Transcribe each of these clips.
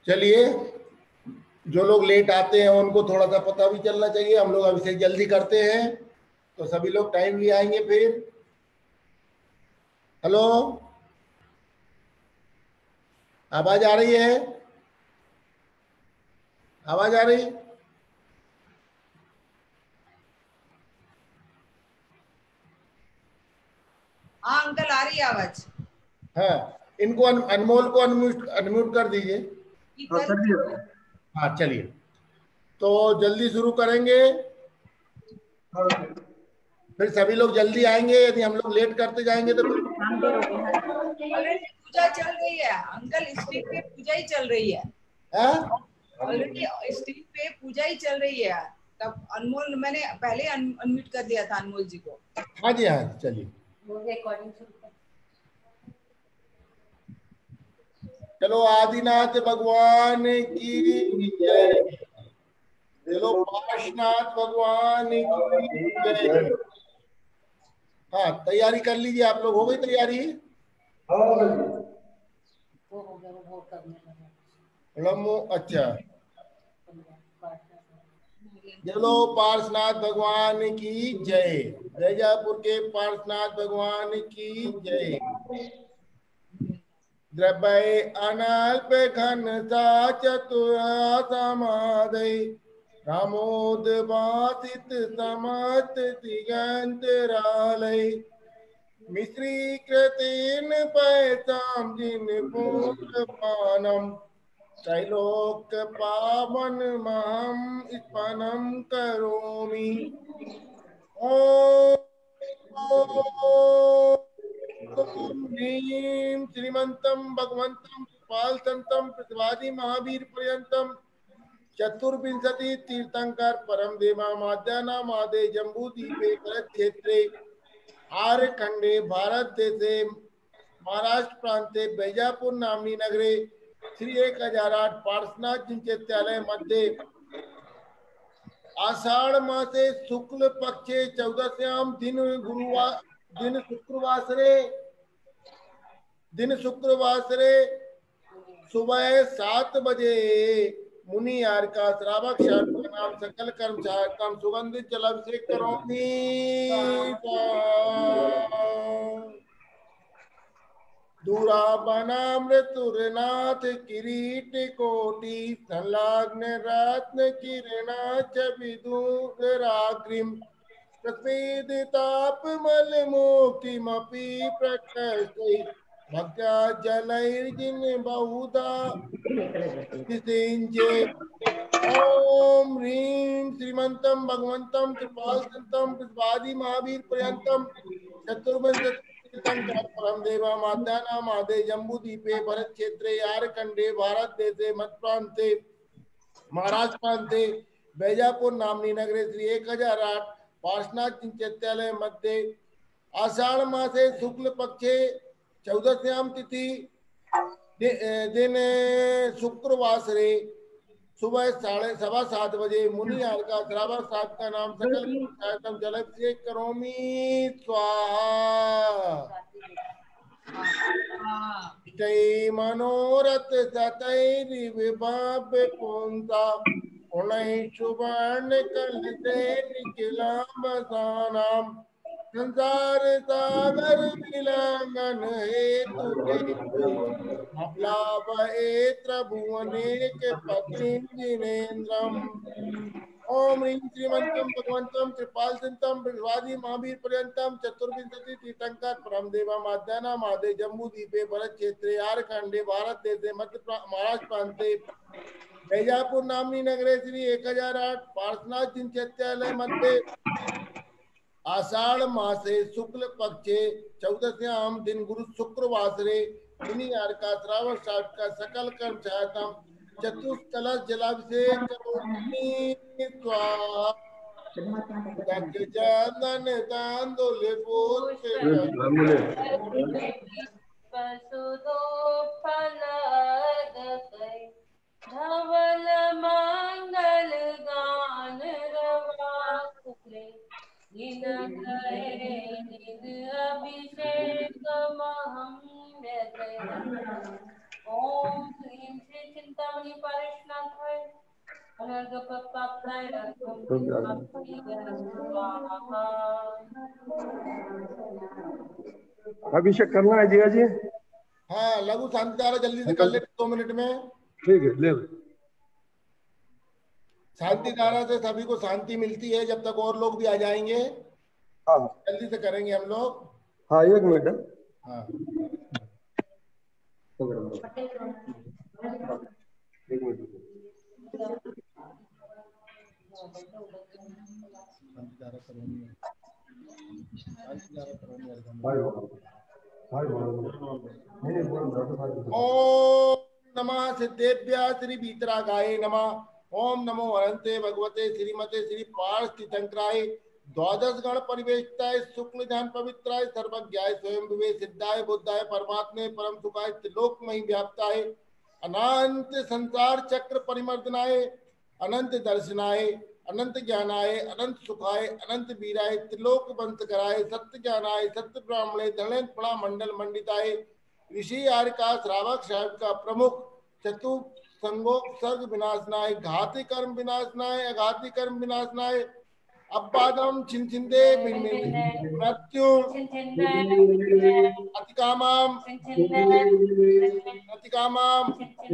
चलिए, जो लोग लेट आते हैं उनको थोड़ा सा पता भी चलना चाहिए। हम लोग अभिषेक जल्दी करते हैं तो सभी लोग टाइमली आएंगे। फिर हेलो, आवाज आ रही है? आवाज आ रही? हाँ अंकल, आ रही है आवाज। हाँ, इनको अनमोल को अनम्यूट अनम्यूट कर दीजिए। हाँ चलिए, तो जल्दी शुरू करेंगे। फिर सभी लोग जल्दी आएंगे। यदि हम लोग लेट करते जाएंगे तो ऑलरेडी पूजा चल रही है अंकल, स्टीम पे पूजा ही चल रही है। हाँ ऑलरेडी स्टीम पे पूजा ही चल रही है। तब अनमोल, मैंने पहले अनम्यूट कर दिया था अनमोल जी को। हाँ जी, हाँ जी, चलिए। चलो, आदिनाथ भगवान की जय। चलो, पार्शनाथ भगवान की जय। हाँ, तैयारी कर लीजिए। आप लोग हो गई तैयारी? लम्बो, अच्छा। चलो, पार्शनाथ भगवान की जय। जयपुर के पार्शनाथ भगवान की जय। द्रव्य अनल्प घनता चतुरा समाधि रामोदवासित समत दिगंतरालय मिश्रीकृतेन पैसाम जिन पुत्र पानम त्रैलोक्य पावन महम स्पनम करोमि। ओम ह्रीं श्रीमंतम भगवंतम कृपाल संतम प्रतिवादी महावीर पर्यंतम चतुर्विंशति तीर्थंकर परम देवा माद्याना मादे जम्बू द्वीपे करत क्षेत्रे आर्य खंडे भारत देशे महाराष्ट्र प्रांते बैजापुर नामनी नगरे श्री 1008 पार्श्वनाथ जिनचैत्यालय मध्ये आषाढ़ मासे शुक्ल पक्षे 14 दिन शुक्रवासरे सुबह 7 बजे मुनि यार का श्रावक का नाम सकल कर्म कम सुगंधित जल अभिषेक करोमि। दूरावनामृतुरनाथ किरीट कोटि संलग्न रत्न किरणा च विदुराग्रिम प्रस्फीदितापमल मोक्तिमपि प्रकर्षै भक्त्या जलैर्जिन बहुधा सिंचे। ओम ह्रीं श्रीमंतम भगवंतम कृपाल संतम कृपादि महावीर पर्यंतम चतुर्विंशति तीर्थंकर परम देवा माद्याना मादे जम्बू द्वीपे भरत क्षेत्रे आर्य खंडे भारत देशे मध्य प्रांते महाराष्ट्र प्रांते बैजापुर नामनी नगरे श्री 1008 पार्श्वनाथ जिनचैत्यालय मध्ये आषाढ़ मासे शुक्ल पक्षे 14 तिथि दिन शुक्रवासरे सुबह 7:15 बजे मुनि यार का श्रावक साहब का नाम सकल जलाभिषेक करोमि। स्वाहा। इष्टै मनोरथ सतैर्विभाव्य पुंसा पुनः सुवर्ण कलशे निखिलाम्बसानां संसार सागर विलंघन हेतु अप्लावएत्र भुवनेक पतिं जिनेन्द्रम्। ओम ह्रीं श्रीमंतम भगवंतम कृपाल सिंतम विश्वादी महावीर पर्यंतम चतुर्विंशति तीर्थंकर परम देवा माद्याना मादे जम्बू द्वीपे भरत क्षेत्रे आर्य खंडे भारत देशे महाराष्ट्र प्रांते बैजापुर नामनी नगरे श्री 1008 पार्श्वनाथ जिनचैत्यालय मध्ये आषाढ़ मासे शुक्ल पक्षे 14 दिन गुरु शुक्रवासरे मुनि यार का श्रावण साठ का सकल कर्म चाहतम चतुष्कलश जलाभिषेक करोमि। स्वाहा। चंदन तांदुल पुष्प धवल मंगल गान रवा अभिषेक महम ओम ह्रीं श्री चिंतामणि परिष्णाथाय अनर्गप प्राप्ताय अभिषेक करना है जिया जी। हाँ लघु शांति धारा जल्दी से कर ले 2 मिनट में। ठीक है ले। शांति धारा से सभी को शांति मिलती है, जब तक और लोग भी आ जाएंगे हाँ जल्दी से करेंगे हम लोग। हाँ 1 मिनट है। हाँ 1 मिनट। शांति धारा करवानी है, शांति धारा करवानी है। ओम नमः सिद्धेभ्यः श्री वीतरागाय नमः। ओम नमो अनंते भगवते श्रीमते श्री पार्थितंत्राय द्वादश गण परिवेष्टाय शुक्ल ध्यान पवित्राय सर्वज्ञाय स्वयं विवे सिद्धाय बुद्धाय परमात्मे परम सुखाय त्रिलोकमयी व्याप्ताय अनंत संसार चक्र परिमर्दनाय अनंत दर्शनाय अनंत ज्ञानाय अनंत सुखाय अनंत वीराय त्रिलोक बंत कराय सत्य ज्ञानाय सत्य ब्राह्मणे धनेन पड़ा मंडल मंडिताय ऋषि आर्य का श्रावक साहब का प्रमुख चतु संगोक सर्ग विनाशनाय घाती कर्म विनाशनाय अघाती कर्म विनाशनाय अब्बादम छिंछिंदे मृत्यु अतिकामाम अतिकामाम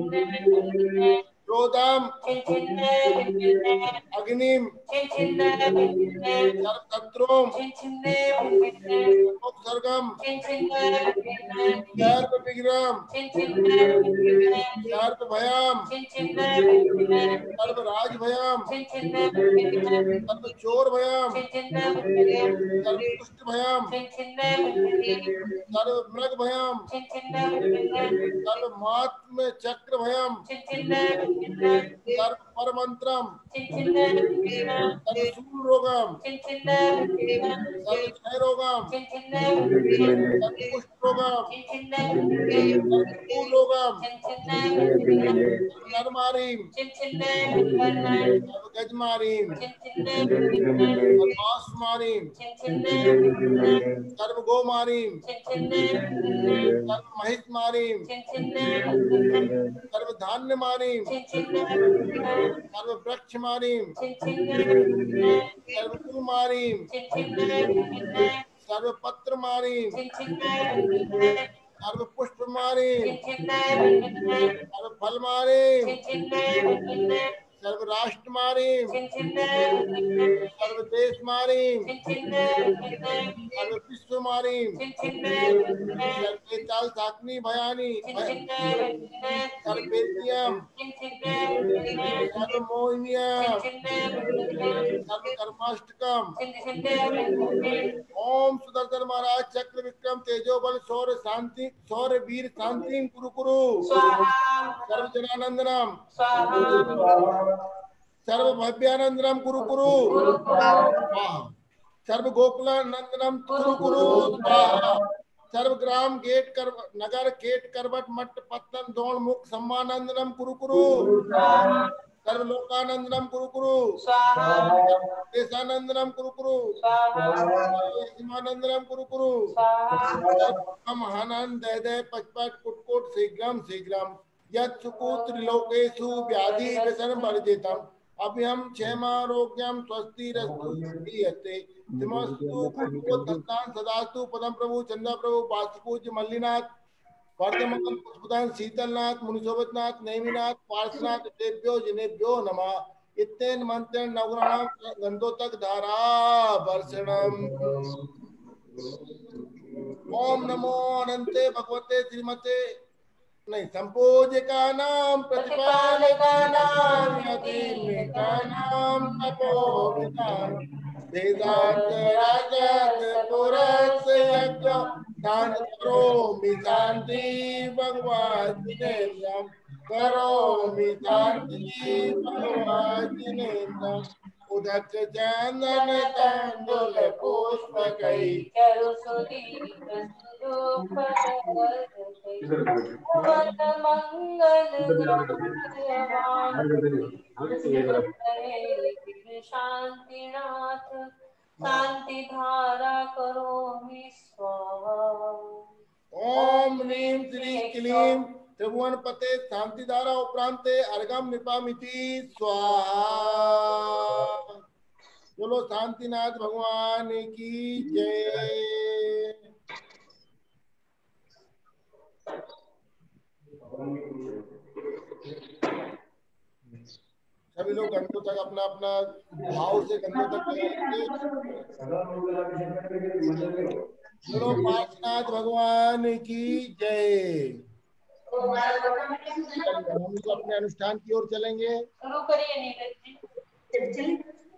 क्रोधम अग्निम सर्वशत्रुम सर्गम सर्व विग्रहम सर्व भयम सर्व राज भयम सर्व चोर भयम सर्व दुष्ट भयम सर्व मृग भयम सर्व महात्म चक्र भयम सर्व परमंत्रम सर्व शूल रोगम सर्व क्षय रोगम सर्व कुष्ठ रोगम सर्व कूल रोगम सर्व नरमारीम सर्व गजमारीम सर्व मांसमारीम सर्व गोमारीम सर्व महिष मारीम सर्व धान्य मारीम सर्व वृक्ष मारीम सर्व कुल मारीम सर्व पत्र मारीम सर्व पुष्प मारीम सर्व फल मारीम सर्व राष्ट्र मारीम सर्व देश मारीम सर्व विश्व मारीम सर्व चाल साकनी भयानी सर्व बेतियम सर्व मोहिनियम सर्व कर्माष्टकम ओम सुदर्शन महाराज चक्र विक्रम तेजो बल शौर्य शांति शौर्य वीर शांति कुरु कुरु सर्व जनानंदनम सर्व भव्यानंदनम कुरु कुरु सर्व गोकुलानंदनम कुरु कुरु सर्व ग्राम गेट कर नगर केट करवट मठ पत्तन दौड़ मुख सम्मानंदनम कुरु कुरु सर्व लोकानंदनम कुरु कुरु देशानंदनम कुरु कुरु हिमानंदनम कुरु कुरु महानंद दय दय पचपट कुटकुट शीघ्रम शीघ्रम यत्सुकु त्रिलोकेषु व्याधि व्यसन वर्जितम अभयम क्षेमारोग्यम स्वस्तिरस्तु दीयते नमस्तु भगवतां सदास्तु पदम प्रभु चंद्र प्रभु वास्तुपूज्य मल्लिनाथ वर्धमान पुष्पदान शीतलनाथ मुनिशोभतनाथ नेमिनाथ पार्श्वनाथ देव्यो जिनेभ्यो नमः इत्तेन मंत्रेण नवग्रहाणां गंधोतक धारा वर्षणम। ओम नमो अनंते भगवते श्रीमते नहीं संपूज्यकानां प्रतिपालकानां यतिमेकानां तपोविदां वेदांत राजत पुरस्य यज्ञ दान करोमि शांति भगवादिनेन्द्रं करोमि शांति भगवादिनेन्द्रं उदक चंदन तंडुल पुष्प कई शांतिनाथ शांति धारा करोमि स्वाहा। ओम ह्रीं श्री क्लीं त्रिभुवन पते शांतिधारा उपरांते अर्घम निपामिति स्वाहा। बोलो शांतिनाथ भगवान की जय। सभी लोग घंटों तक अपना अपना भाव से घंटों तक लगा लेंगे। बोलो पार्श्वनाथ भगवान की जय। हम लोग अपने अनुष्ठान की ओर चलेंगे। शुरू करिए नीरज जी।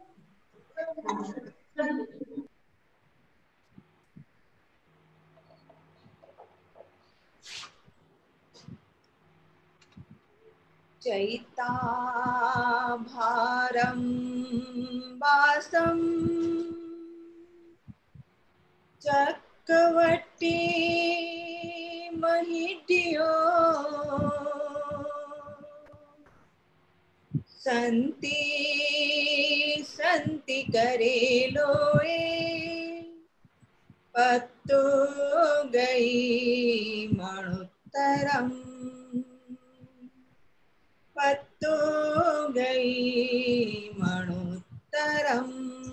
चैता भारं वासं चक्रवर्ती महिड्यो संति संति करेलोए पत्तो गई मणुत्तरम पत्तो गई मणुत्तरम।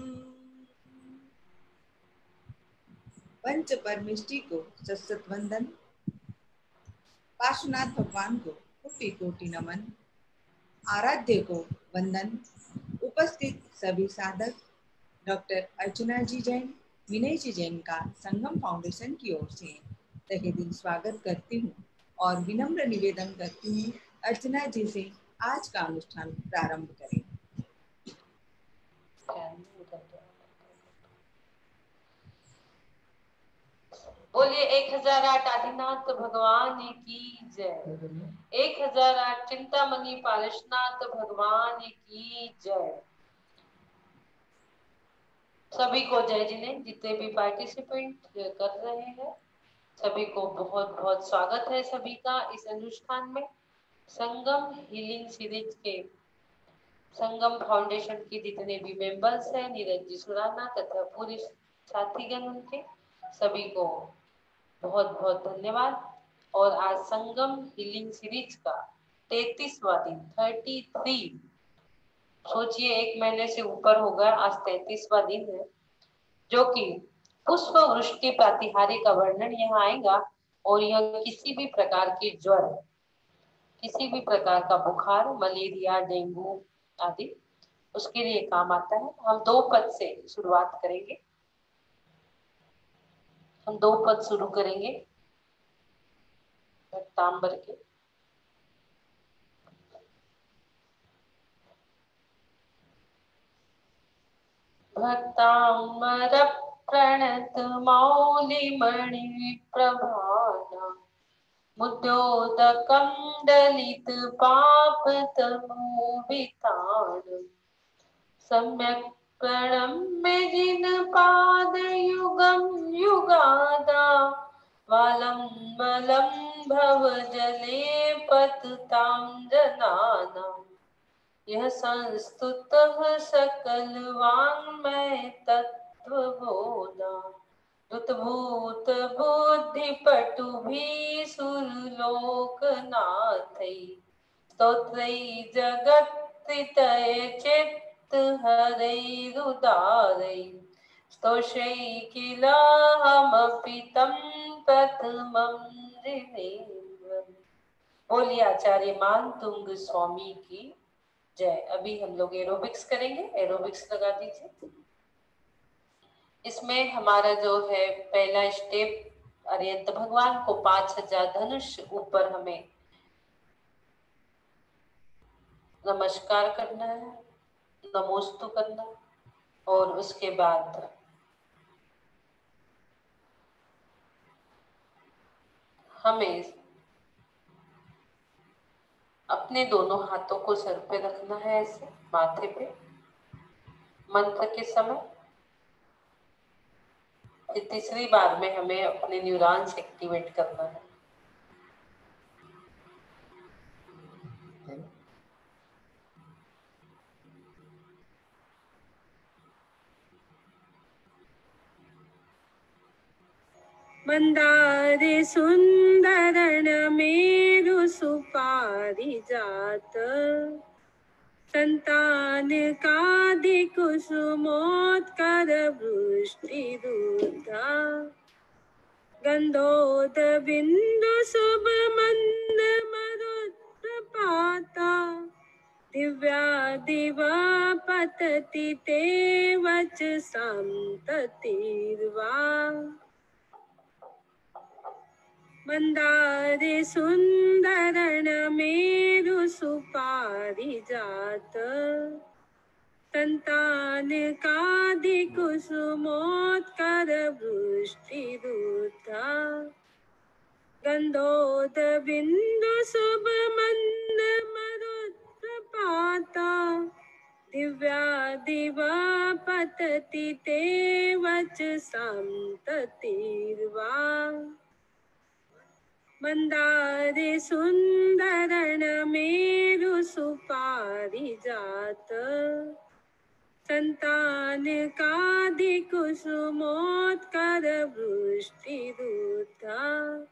पंच परमिष्टि को सतसत वंदन। पार्श्वनाथ भगवान को कोटि कोटि नमन। आराध्य को वंदन। उपस्थित सभी साधक डॉक्टर अर्चना जी जैन, विनय जी जैन का संगम फाउंडेशन की ओर से तहे दिल स्वागत करती हूँ और विनम्र निवेदन करती हूँ अर्चना जी से आज का अनुष्ठान प्रारंभ करें। बोलिए 1008 आदिनाथ भगवान की जय। 1008 चिंतामणि पारसनाथ भगवान की जय। सभी को जय जिन्हें जितने भी पार्टिसिपेंट कर रहे हैं सभी को बहुत बहुत स्वागत है सभी का इस अनुष्ठान में। संगम हीलिंग सीरीज के संगम फाउंडेशन के जितने भी मेंबर्स हैं नीरज जी सुराना तथा पूरे साथीगण उनके सभी को बहुत बहुत धन्यवाद। और आज संगम हीलिंग सीरीज का 33वां दिन 33, सोचिए 1 महीने से ऊपर होगा, आज 33वां दिन है जो कि पुष्प वृष्टि प्रातिहार्य का वर्णन यहाँ आएगा। और यह किसी भी प्रकार की ज्वर, किसी भी प्रकार का बुखार, मलेरिया, डेंगू आदि उसके लिए काम आता है। हम 2 पद से शुरुआत करेंगे। हम 2 पद शुरू करेंगे तांबर के। भक्तामर प्रणत मौलिमणि प्रभाना मुद्योदकं दलित पापतमोवितान सम्यक् प्रणम्य जिन पाद युगं युगादा वालम्बलं भव जले पततां जनानां यह संस्तुतः सकल वाङ्मय तत्त्वबोधा भूत बुद्धि पटुभिः सुरलोकनाथै स्तोत्रै जगत्त्रितय चित्त हरैरुदारै स्तोषै किलाहमपि तं प्रथमं ऋणेन्द्रम्। बोलिए आचार्य मान तुंग स्वामी की जय। अभी हम लोग एरोबिक्स करेंगे। एरोबिक्स लगा दीजिए। इसमें हमारा जो है पहला स्टेप, अरिहंत भगवान को 5000 धनुष ऊपर हमें नमस्कार करना है, नमोस्तु करना। और उसके बाद हमें अपने दोनों हाथों को सर पे रखना है, ऐसे माथे पे मंत्र के समय। फिर तीसरी बार में हमें अपने न्यूरॉन्स एक्टिवेट करना है। मंदारे सुंदरण मेरु सुपारिजात संतान कादि कुसुमोत्कर वृष्टिरुद्धा गंधोद बिंदु शुभ मंद मरुत्पाता दिव्या दिवा पतति ते वच संततिर्वा मंदारे सुंदरण मेरु सुपारिजात संतान कादि कुसुमोत्कर वृष्टिरुद्धा गंधोद बिंदु शुभ मंद मरुत्पाता दिव्या दिवा पतति ते वच संततिर्वा मंदारे सुंदरण मेरु सुपारिजात संतान कादि कुसुमोत्कर वृष्टिरुद्धा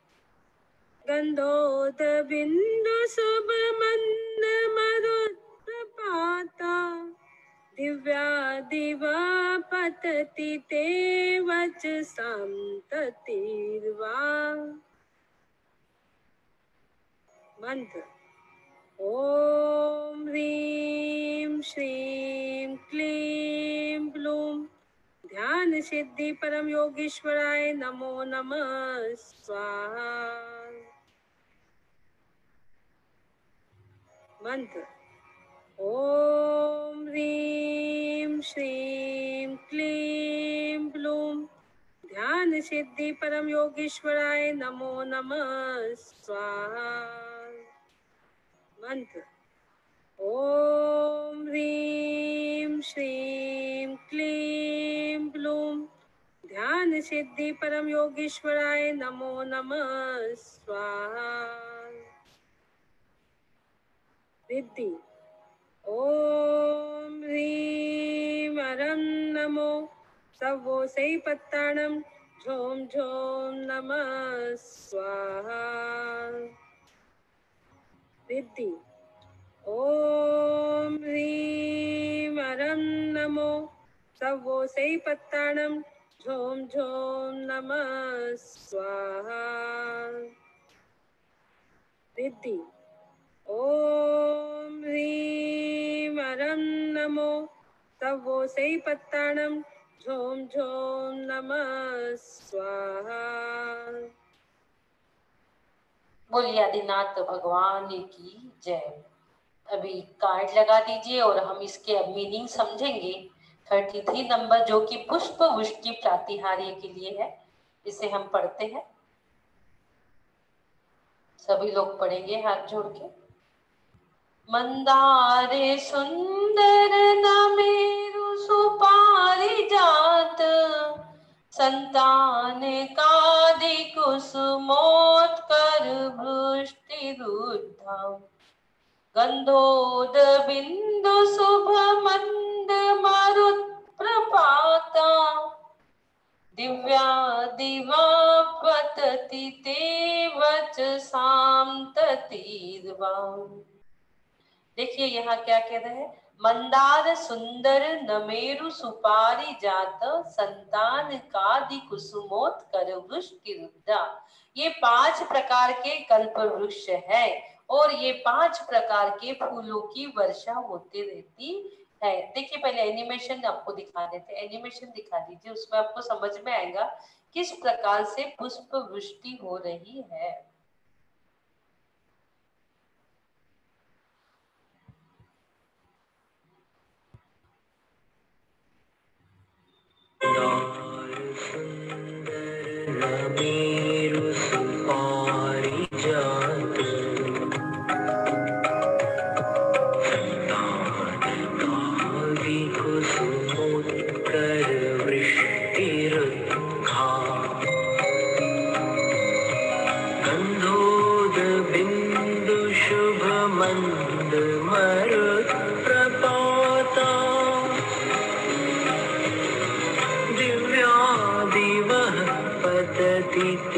गंधोद बिंदु शुभ मंद मरुत्पाता दिव्या दिवा पतति ते वच संततिर्वा मंत्र ओम ह्रीं श्रीं क्लीं ब्लूं ध्यान सिद्धि परम योगीश्वराय नमो नमः स्वाहा। मंत्र ओम ह्रीं श्रीं क्लीं ब्लूं ध्यान सिद्धि परम योगीश्वराय नमो नमः स्वाहा। मंत्र ओम ह्रीं श्रीं क्लीं ब्लूं ध्यान सिद्धि परम योगीश्वराय नमो नमः स्वाहा। रिद्धि ओम ह्रीं अरं नमो सवो सै पत्ताणं झों झों नमः स्वाहा। रिद्धि ओम ह्रीं अरं नमो सवो सै पत्ताणं झों झों नमः स्वाहा। रिद्धि ओम ह्रीं अरं नमो सवो सै पत्ताणं झों झों नमः स्वाहा। बोलिए आदिनाथ भगवान की जय। अभी कार्ड लगा दीजिए और हम इसके अब मीनिंग समझेंगे। 33 नंबर जो कि पुष्प वृष्टि प्रातिहार्य के लिए है, इसे हम पढ़ते हैं। सभी लोग पढ़ेंगे हाथ जोड़ के। मंदारे सुंदर नमेरु सुपारिजात संतान कादि कुसुमोत्कर वृष्टिरुद्धा गंधोद बिंदु शुभ मंद मरुत्प्रपाता दिव्या दिवा पतति ते वच साम्ततिर्वा। देखिए यहाँ क्या कह रहे हैं, मंदार सुंदर नमेरु सुपारी जात संतान कादि कुसुमोत्कर वृष्टिरुद्धा। ये 5 प्रकार के कल्प वृक्ष है और ये 5 प्रकार के फूलों की वर्षा होती रहती है। देखिए पहले एनिमेशन आपको दिखा देते हैं, एनिमेशन दिखा दीजिए, उसमें आपको समझ में आएगा किस प्रकार से पुष्प वृष्टि हो रही है। पतति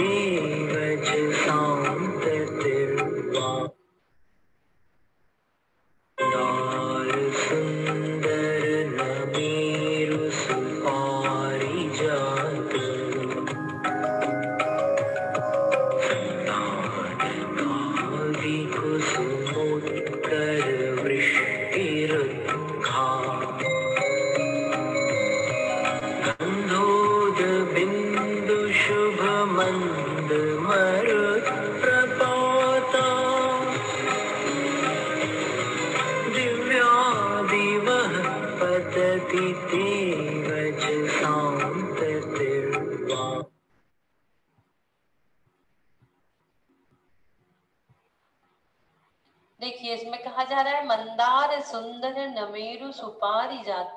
देखिए इसमें कहा जा रहा है मंदार सुंदर नमेरु सुपारी जात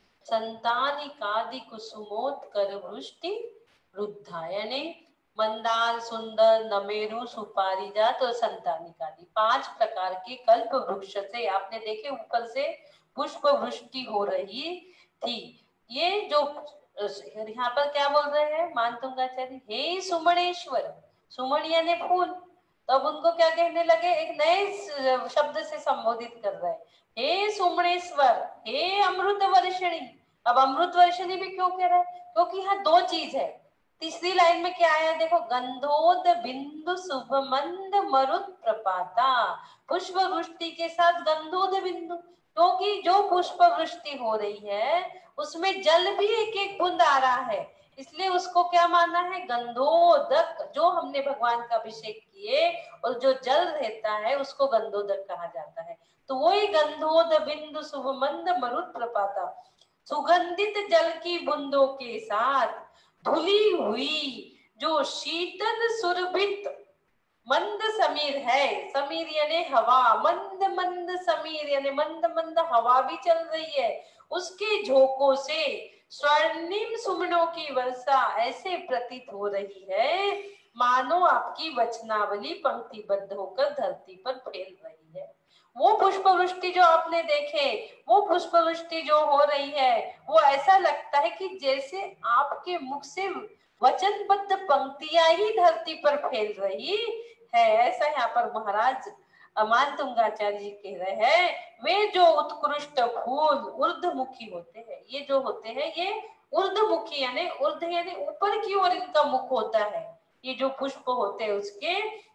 संतानिकादि कुसुमोत कर वृष्टि रुद्धायने। मंदार सुंदर नमेरु सुपारी जात और संतानिकादि 5 प्रकार के कल्प वृक्ष से आपने देखे ऊपर से पुष्प वृष्टि हो रही थी। ये जो यहाँ पर क्या बोल रहे हैं मानतुंगाचार्य, हे सुमणेश्वर, सुमन यानी फूल, तब उनको क्या कहने लगे, एक नए शब्द से संबोधित कर रहे हैं, हे सुमणेश्वर, हे अमृत वर्षिणी। अब अमृत वर्षिणी भी क्यों कह रहा है, क्योंकि यहाँ 2 चीज है। तीसरी लाइन में क्या आया देखो, गंधोद बिंदु शुभ मंद मरुत प्रपाता। पुष्प वृष्टि के साथ गंधोद बिंदु, क्योंकि जो पुष्प वृष्टि हो रही है उसमें जल भी एक एक बूंद आ रहा है, इसलिए उसको क्या माना है, गंधोदक। जो हमने भगवान का अभिषेक किए और जो जल रहता है उसको गंधोदक कहा जाता है। तो वही गंधोद बिंदु शुभ मंद मरुत प्रपाता, सुगंधित जल की बूंदों के साथ धुली हुई जो शीतल सुरभित मंद समीर है, समीर यानी हवा, मंद मंद समीर यानी मंद मंद हवा भी चल रही है, उसके झोंकों से स्वर्णिम सुमनों की वर्षा ऐसे प्रतीत हो रही है मानो आपकी वचनावली पंक्तिबद्ध होकर धरती पर फैल रही है। वो पुष्प वृष्टि जो आपने देखे, वो पुष्प वृष्टि जो हो रही है, वो ऐसा लगता है कि जैसे आपके मुख से वचनबद्ध पंक्तियां ही धरती पर फैल रही है। ऐसा यहाँ पर महाराज मानतुंगाचार्य जी कह रहे हैं, वे जो उत्कृष्ट फूल ऊर्ध्वमुखी होते हैं, ये जो होते हैं ये ऊर्ध्वमुखी यानी ऊर्ध यानी ऊपर की ओर इनका मुख होता है। ये जो पुष्प होते हैं उसके,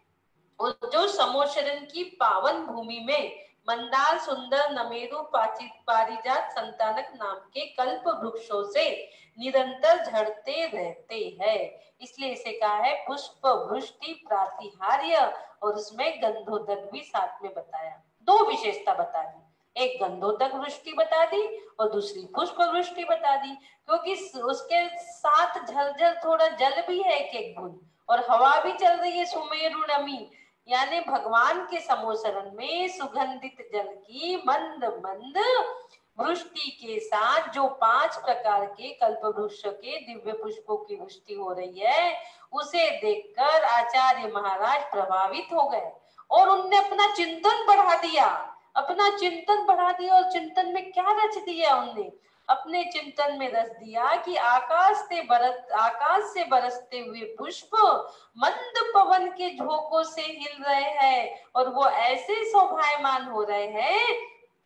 और जो समोशरण की पावन भूमि में मंदार सुंदर नमेरु पारिजात संतानक नाम के कल्प वृक्षों से निरंतर झड़ते रहते हैं, इसलिए इसे कहा है पुष्प वृष्टि प्रातिहार्य। और उसमें गंधोदक भी साथ में बताया, 2 विशेषता बता दी, एक गंधोदक वृष्टि बता दी और दूसरी पुष्प वृष्टि बता दी, क्योंकि उसके साथ झलझल थोड़ा जल भी है एक एक बूंद, और हवा भी चल रही है सुमेरु नमी, यानी भगवान के समोसरण में सुगंधित जल की मंद मंद वृष्टि के साथ जो 5 प्रकार के कल्प वृक्ष के दिव्य पुष्पों की वृष्टि हो रही है, उसे देखकर आचार्य महाराज प्रभावित हो गए और उनने अपना चिंतन बढ़ा दिया, और चिंतन में क्या रच दिया उनने, अपने चिंतन में रच दिया कि आकाश से बरसते हुए पुष्प मंद पवन के झोंकों से हिल रहे हैं, और वो ऐसे शोभायमान हो रहे हैं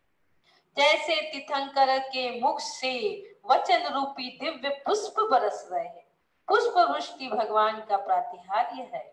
जैसे तीर्थंकर के मुख से वचन रूपी दिव्य पुष्प बरस रहे हैं। पुष्प वृष्टि भगवान का प्रातिहार्य है।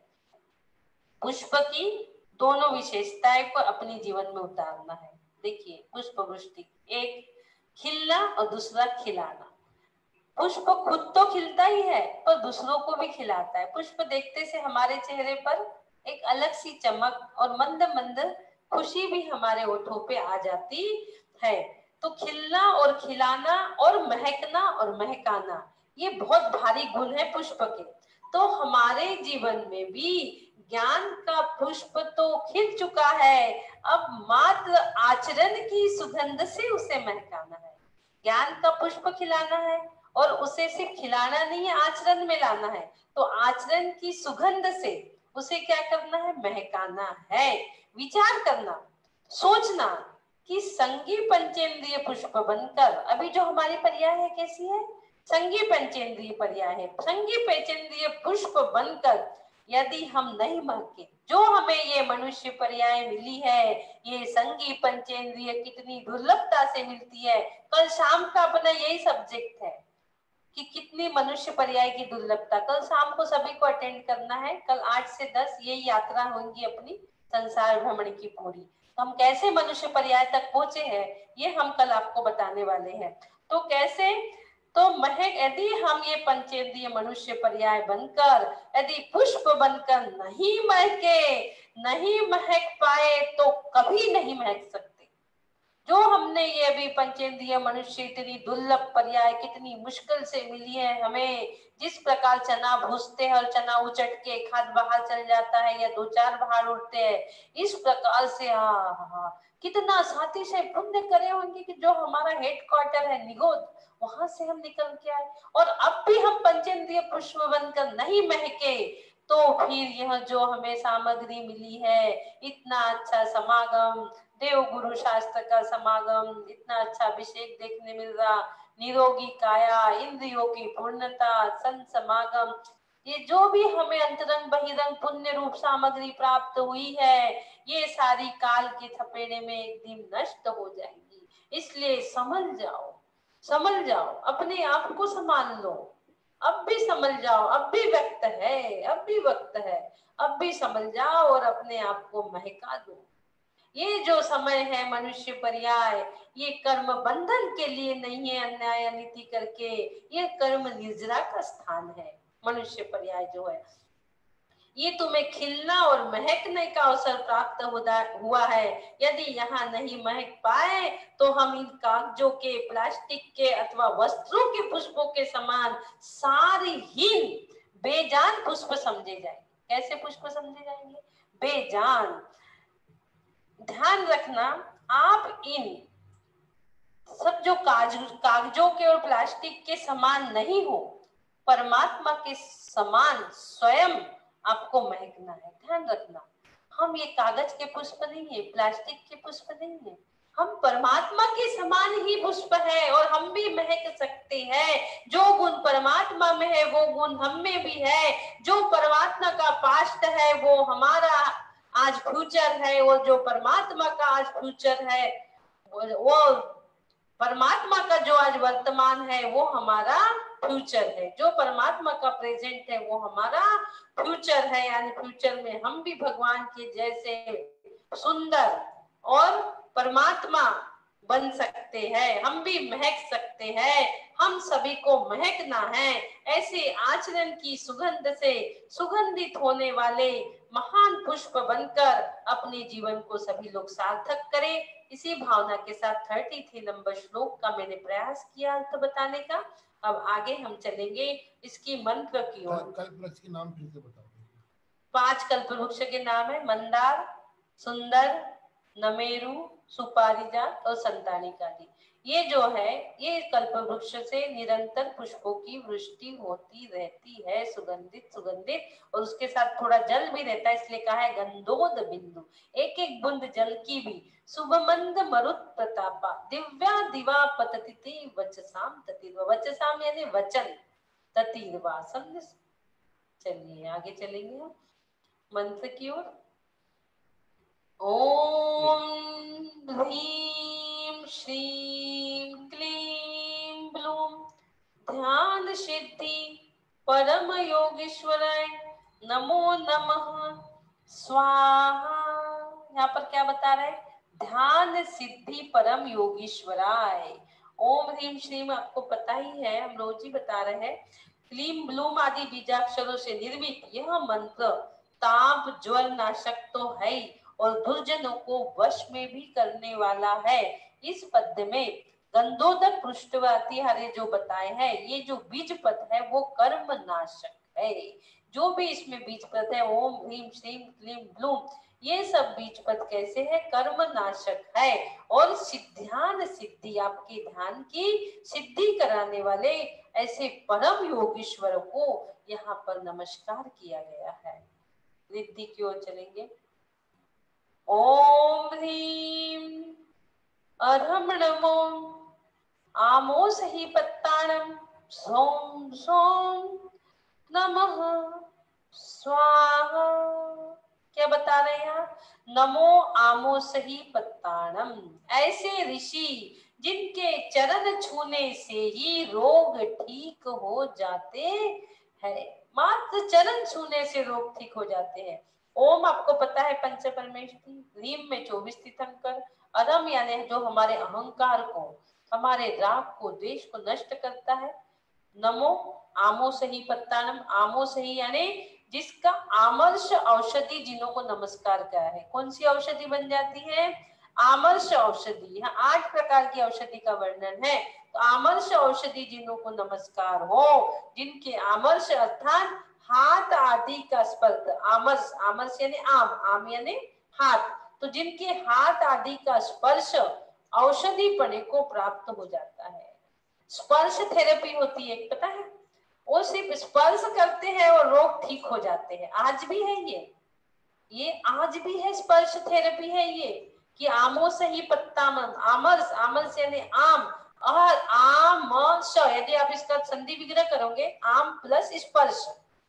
पुष्प की दोनों विशेषताएं को अपने जीवन में उतारना है। देखिए पुष्प वृष्टि, एक खिलना और दूसरा खिलाना। पुष्प खुद तो खिलता ही है पर दूसरों को भी खिलाता है। पुष्प देखते से हमारे चेहरे पर एक अलग सी चमक और मंद मंद खुशी भी हमारे होठों पे आ जाती है। तो खिलना और खिलाना और महकना और महकाना, ये बहुत भारी गुण है पुष्प के। तो हमारे जीवन में भी ज्ञान का पुष्प तो खिल चुका है, अब मात्र आचरण की सुगंध से उसे महकाना है। ज्ञान का पुष्प खिलाना है और उसे सिर्फ खिलाना नहीं है, आचरण में लाना है। तो आचरण की सुगंध से उसे क्या करना है, महकाना है। विचार करना, सोचना कि संगी पंचेंद्रिय पुष्प बनकर, अभी जो हमारी पर्याय है कैसी है, संगी पंचेंद्रिय पर्याय है। संगी पंचेंद्रिय पुष्प बनकर यदि हम नहीं महके, जो हमें ये मनुष्य पर्याय मिली है, ये संगी पंचेंद्रिय कितनी दुर्लभता से मिलती है। कल शाम का अपना यही सब्जेक्ट है कि कितनी मनुष्य पर्याय की दुर्लभता। कल शाम को सभी को अटेंड करना है। कल 8 से 10 यही यात्रा होगी अपनी संसार भ्रमण की पूरी। हम कैसे मनुष्य पर्याय तक पहुंचे हैं ये हम कल आपको बताने वाले हैं। तो कैसे, तो महक, यदि हम ये पंचेंद्रिय मनुष्य पर्याय बनकर यदि पुष्प बनकर नहीं महके, नहीं महक पाए तो कभी नहीं महक सकते। जो हमने ये अभी पंचेंद्रिय मनुष्य इतनी दुर्लभ पर्याय कितनी मुश्किल से मिली है हमें, जिस प्रकार चना भूसते हैं और चना उचट के खाद बाहर चल जाता है या दो चार बाहर उड़ते हैं, इस प्रकार से हाँ कितना साथी से पुण्य करे होंगे कि जो हमारा हेडक्वार्टर है निगोद, वहां से हम निकल के आए और अब भी हम पंचेंद्रिय पुष्प बनकर नहीं महके, तो फिर यह जो हमें सामग्री मिली है, इतना अच्छा समागम, देव गुरु शास्त्र का समागम, इतना अच्छा अभिषेक देखने मिल रहा, निरोगी काया, इंद्रियों की पूर्णता, संत समागम, ये जो भी हमें अंतरंग बहिरंग पुण्य रूप सामग्री प्राप्त हुई है, ये सारी काल के थपेड़े में एक दिन नष्ट हो जाएंगी। इसलिए संभल जाओ, अपने आप को संभाल लो, अब भी संभल जाओ, अब भी वक्त है, अब भी संभल जाओ और अपने आप को महका दो। ये जो समय है मनुष्य पर्याय, ये कर्म बंधन के लिए नहीं है अन्याय अनीति करके, ये कर्म निर्जरा का स्थान है। मनुष्य पर्याय जो है ये तुम्हें खिलना और महकने का अवसर प्राप्त हुआ है। यदि यहाँ नहीं महक पाए तो हम इन कागजों के, प्लास्टिक के अथवा वस्त्रों के पुष्पों के समान सारी हीन बेजान पुष्प समझे जाएंगे। कैसे पुष्प समझे जाएंगे? बेजान। ध्यान रखना, आप इन सब जो कागजों के और प्लास्टिक के समान नहीं हो, परमात्मा के समान स्वयं आपको महकना है। ध्यान रखना, हम ये कागज के पुष्प नहीं है, प्लास्टिक के पुष्प नहीं है, हम परमात्मा के समान ही पुष्प है और हम भी महक सकते हैं। जो गुण परमात्मा में है वो गुण हम में भी है। जो परमात्मा का पास्ट है वो हमारा आज फ्यूचर है, और जो परमात्मा का आज फ्यूचर है वो परमात्मा का जो आज वर्तमान है वो हमारा फ्यूचर है। जो परमात्मा का प्रेजेंट है वो हमारा फ्यूचर है, यानी फ्यूचर में हम भी भगवान के जैसे सुंदर और परमात्मा बन सकते हैं, हम भी महक सकते हैं। हम सभी को महकना है। ऐसे आचरण की सुगंध से सुगंधित होने वाले महान पुष्प बनकर अपने जीवन को सभी लोग सार्थक करें। इसी भावना के साथ 33 नंबर श्लोक का मैंने प्रयास किया अर्थ बताने का। अब आगे हम चलेंगे इसकी मंत्र की ओर। कल्पवृक्ष के नाम फिर से बताओ। 5 कल्पवृक्ष के नाम है मंदार, सुंदर, नमेरु, सुपारिजात और संतानिकादि। ये जो है ये कल्पवृक्ष से निरंतर पुष्पों की वृष्टि होती रहती है, सुगंधित, और उसके साथ थोड़ा जल भी रहता है, इसलिए कहा है गंधोद बिंदु, एक एक बूंद जल की भी। शुभमंद मरुत प्रतापा दिव्या दिवा पतति वचसाम ततिर्वा, वचसाम यानी वचन, ततिर्वा समझ। चलिए आगे चलेंगे हम मंत्र की ओर। ओम ह्रीं श्रीं क्लीं ब्लूं ध्यान सिद्धि परम योगीश्वराय नमो नमः स्वाहा। यहाँ पर क्या बता रहे हैं? ध्यान सिद्धि परम योगीश्वराय। ओम ह्रीं श्रीं आपको पता ही है, हम रोज ही बता रहे हैं। क्लीं ब्लूम आदि बीजाक्षरों से निर्मित यह मंत्र ताप ज्वर नाशक तो है और दुर्जनों को वश में भी करने वाला है। इस पद्य में गंधोदक पृष्ठवातिहारे जो बताए हैं, ये जो बीज पद है वो कर्म नाशक है। जो भी इसमें बीज पद है ओम ह्रीं श्रीं क्लीं ब्लूम, ये सब बीज पद कैसे है? कर्म नाशक है और ध्यान सिद्धि, आपके ध्यान की सिद्धि कराने वाले ऐसे परम योगीश्वर को यहाँ पर नमस्कार किया गया है। रिद्धि की ओर चलेंगे। ओम ह्रीं अर्हं नमो आमोस ही पत्ताणं सोम सोम नमः स्वाहा। क्या बता रहे हैं यहाँ? नमो आमोस ही पत्ताणम, ऐसे ऋषि जिनके चरण छूने से ही रोग ठीक हो जाते हैं। मात्र चरण छूने से रोग ठीक हो जाते हैं। ओम आपको पता है पंच परमेष्टि, ह्रीं में 24 तीर्थंकर, अरम यानी जो हमारे अहंकार को, हमारे राग को, द्वेष को नष्ट करता है। नमो आमो सही पत्तानम, आमो सही यानी जिसका आमर्ष औषधि, जिन्हों को नमस्कार करा है। कौन सी औषधि बन जाती है? आमर्ष औषधि, यहाँ 8 प्रकार की औषधि का वर्णन है। तो आमर्ष औषधि जिन्हों को नमस्कार हो, जिनके आमर्ष अर्थात हाथ आदि का स्पर्श, आमर्ष, आमर्ष यानी आम, आम यानी हाथ, तो जिनके हाथ आदि का स्पर्श औषधि पने को प्राप्त हो जाता है। स्पर्श थेरेपी होती है, पता है, वो सिर्फ स्पर्श करते हैं और रोग ठीक हो जाते हैं। आज भी है ये आज भी है, स्पर्श थेरेपी है ये, कि आमों से ही पत्ता मन, आमर्ष, आमर्ष यानी आम, और आम श, यदि आप इसका संधि विग्रह करोगे, आम प्लस स्पर्श,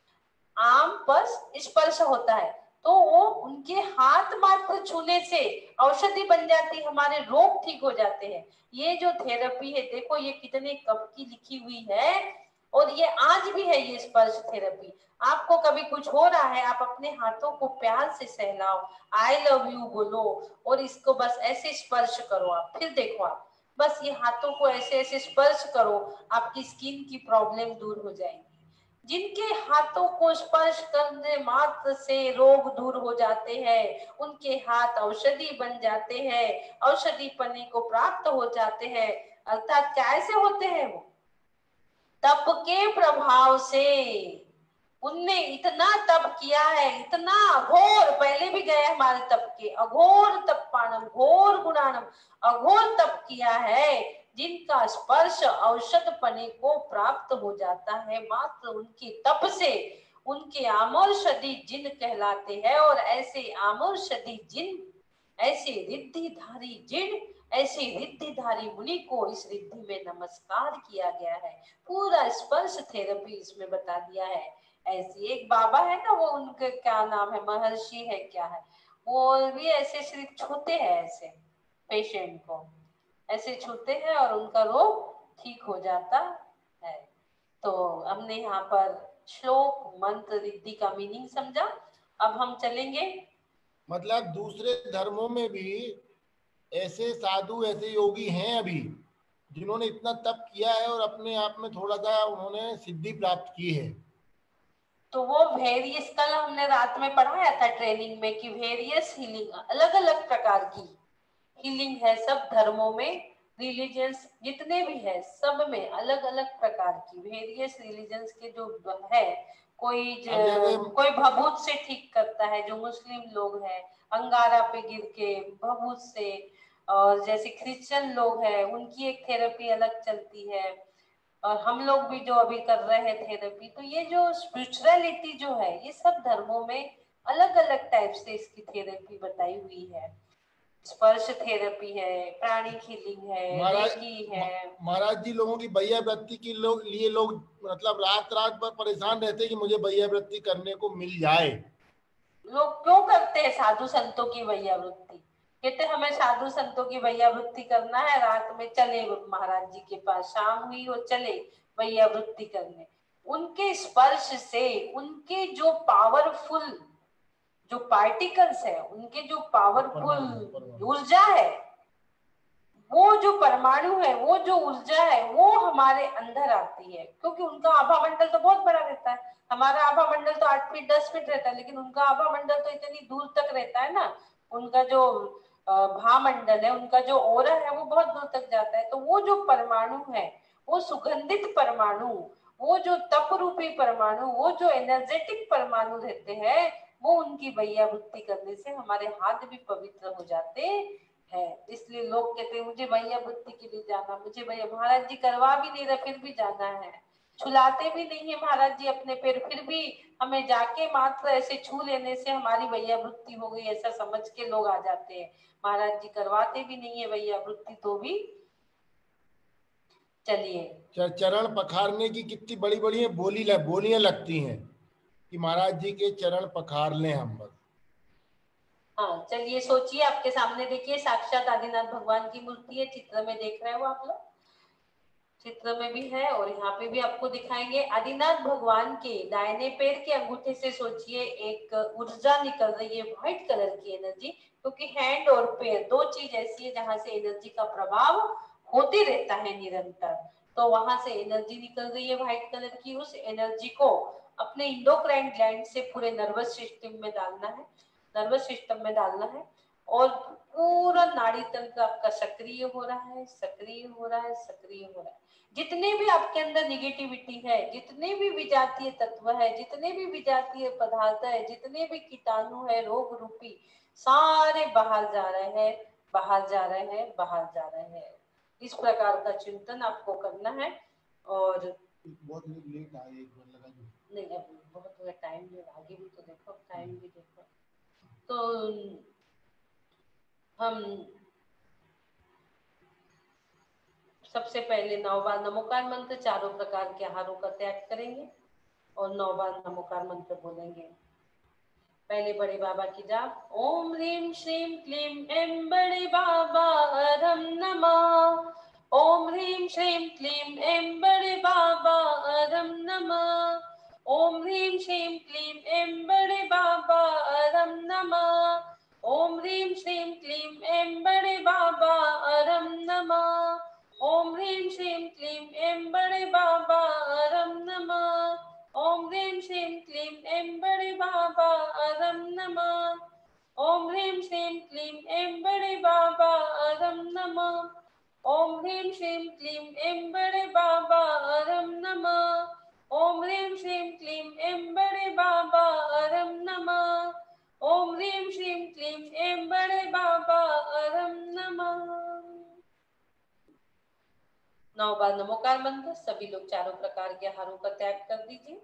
आम पर स्पर्श होता है, तो वो उनके हाथ मात्र छूने से औषधि बन जाती, हमारे रोग ठीक हो जाते हैं। ये जो थेरेपी है, देखो ये कितने कब की लिखी हुई है, और ये आज भी है ये स्पर्श थेरेपी। आपको कभी कुछ हो रहा है, आप अपने हाथों को प्यार से सहलाओ, आई लव यू बोलो, और इसको बस ऐसे स्पर्श करो। आप फिर देखो, आप बस ये हाथों को ऐसे ऐसे स्पर्श करो, आपकी स्किन की प्रॉब्लम दूर हो जाएगी। जिनके हाथों को स्पर्श करने मात्र से रोग दूर हो जाते हैं, उनके हाथ औषधि बन जाते हैं, औषधि पने को प्राप्त हो जाते हैं। अर्थात कैसे होते हैं वो? तप के प्रभाव से। उनने इतना तप किया है, इतना अघोर, पहले भी गए हमारे तप के, अघोर तप्पाणम, घोर गुणानम, अघोर तप किया है, जिनका स्पर्श औषध पने को प्राप्त हो जाता है मात्र उनके तप से। उनके आमौषधि जिन कहलाते हैं, और ऐसे आमौषधि जिन, ऐसे रिद्धिधारी जिन, ऐसे रिद्धिधारी मुनि को इस रिद्धि में नमस्कार किया गया है। पूरा स्पर्श थेरेपी इसमें बता दिया है। ऐसी एक बाबा है ना, वो उनका क्या नाम है, महर्षि है क्या है, वो भी ऐसे सिर्फ छूते हैं, ऐसे पेशेंट को ऐसे छूते हैं और उनका रोग ठीक हो जाता है। तो हमने यहाँ पर श्लोक, मंत्र, रिद्धि का मीनिंग समझा। अब हम चलेंगे, मतलब दूसरे धर्मों में भी ऐसे साधु, ऐसे योगी हैं अभी, जिन्होंने इतना तप किया है और अपने आप में थोड़ा सा उन्होंने सिद्धि प्राप्त की है। तो वो वेरियस, कल हमने रात में पढ़ाया था ट्रेनिंग में कि वेरियस हीलिंग, अलग अलग प्रकार की हीलिंग है सब धर्मों में। रिलीजियंस जितने भी है सब में अलग अलग प्रकार की वेरियस रिलीजन्स के जो है, कोई भभूत से ठीक करता है, जो मुस्लिम लोग हैं अंगारा पे गिर के भभूत से, और जैसे क्रिश्चियन लोग हैं उनकी एक थेरेपी अलग चलती है, और हम लोग भी जो अभी कर रहे हैं थेरेपी। तो ये जो स्पिरिचुअलिटी जो है, ये सब धर्मों में अलग अलग टाइप से इसकी थेरेपी बताई हुई है। स्पर्श थेरेपी है, प्राणिक हीलिंग है, रेकी है। महाराज जी, लोगों की भैया वृत्ति के लिए लोग मतलब रात रात भर परेशान रहते हैं कि मुझे भैया वृत्ति करने को मिल जाए। लोग क्यों करते हैं साधु संतों की भैया वृत्ति? कहते हमें साधु संतों की भैया वृत्ति करना है, रात में चले महाराज जी के पास, शाम हुई और चले भैया वृत्ति करने। उनके स्पर्श से उनके जो पावरफुल जो पार्टिकल्स है, उनके जो पावरफुल ऊर्जा है, वो जो परमाणु है, वो जो ऊर्जा है, वो हमारे अंदर आती है। क्योंकि उनका आभा मंडल तो बहुत बड़ा रहता है, हमारा आभा मंडल तो 8 फीट 10 फीट रहता है, लेकिन उनका आभा मंडल तो इतनी दूर तक रहता है ना। उनका जो भामंडल है, उनका जो ओरा है, वो बहुत दूर तक जाता है। तो वो जो परमाणु है, वो सुगंधित परमाणु, वो जो तप रूपी परमाणु, वो जो एनर्जेटिक परमाणु रहते हैं, वो उनकी भैया वृत्ति करने से हमारे हाथ भी पवित्र हो जाते है। इसलिए लोग कहते हैं मुझे भैया वृत्ति के लिए जाना, मुझे भैया, महाराज जी करवा भी नहीं रहे फिर भी जाना है, छुलाते भी नहीं है महाराज जी अपने पैर, फिर भी हमें जाके मात्र ऐसे छू लेने से हमारी भैया वृत्ति हो गई, ऐसा समझ के लोग आ जाते हैं। महाराज जी करवाते भी नहीं है भैया वृत्ति, तो भी चलिए। चरण पखारने की कितनी बड़ी बड़ी बोलियां लगती हैं कि महाराज जी के चरण पखार लें हम बस। हाँ चलिए, सोचिए, आपके सामने देखिए साक्षात आदिनाथ भगवान की मूर्ति है, चित्र में देख रहे हो आप लोग, चित्र में भी है और यहाँ पे भी आपको दिखाएंगे। आदिनाथ भगवान के दाहिने पैर के अंगूठे से सोचिए एक ऊर्जा निकल रही है, व्हाइट कलर की एनर्जी, क्योंकि हैंड और पैर दो चीज ऐसी है जहां से एनर्जी का प्रभाव होते रहता है निरंतर। तो वहां से एनर्जी निकल रही है व्हाइट कलर की, उस एनर्जी को अपने इंडोक्राइन ग्लैंड से पूरे नर्वस सिस्टम में डालना है, नर्वस सिस्टम में डालना है। और पूरा नाड़ी तंत्र आपका सक्रिय हो रहा है, सक्रिय हो रहा है, सक्रिय हो रहा है। जितने भी आपके अंदर निगेटिविटी है, जितने भी विजातीय तत्व है, जितने भी विजातीय पदार्थ है, जितने भी कीटाणु है, रोग रूपी, सारे बाहर जा रहे हैं, बाहर जा रहे हैं, बाहर जा रहे हैं। इस प्रकार का चिंतन आपको करना है। और बहुत लेट आए, एक बार लगा जो नहीं, अब बहुत टाइम है, आगे भी तो देखो, टाइम भी देखो। तो हम सबसे पहले 9 बार नमोकार मंत्र चारों प्रकार के आहारों का त्याग करेंगे और 9 बार नमोकार मंत्र बोलेंगे। पहले बड़े बाबा की जाप। ओम ह्रीं श्रीं क्लीं ऐं बड़े बाबा अरहं नमः। ओम ह्रीं श्रीं क्लीं ऐं बड़े बाबा अरहं नमः। ओम ह्रीं श्रीं क्लीं ऐं बड़े बाबा अरहं नमः। ओम ह्रीं श्रीं क्लीं ऐं बड़े बाबा अरहं नमः। ओम ह्रीं श्रीं क्लीं ऐं बड़े बाबा अरहं नमः। ओम ह्रीं श्रीं क्लीं ऐं बड़े बाबा अरहं नमः। ओम ह्रीं श्रीं क्लीं ऐं बड़े बाबा अरहं नमः। ओम ह्रीं श्रीं क्लीं ऐं बड़े बाबा अरहं नमः। ओम ह्रीं श्रीं क्लीं ऐं बड़े बाबा अरहं नमः। ओम ह्रीं श्रीं क्लीं ऐं बड़े बाबा अरहं नमः। 9 बार नमोकार मंत्र। सभी लोग चारों प्रकार के आहारों का त्याग कर दीजिए।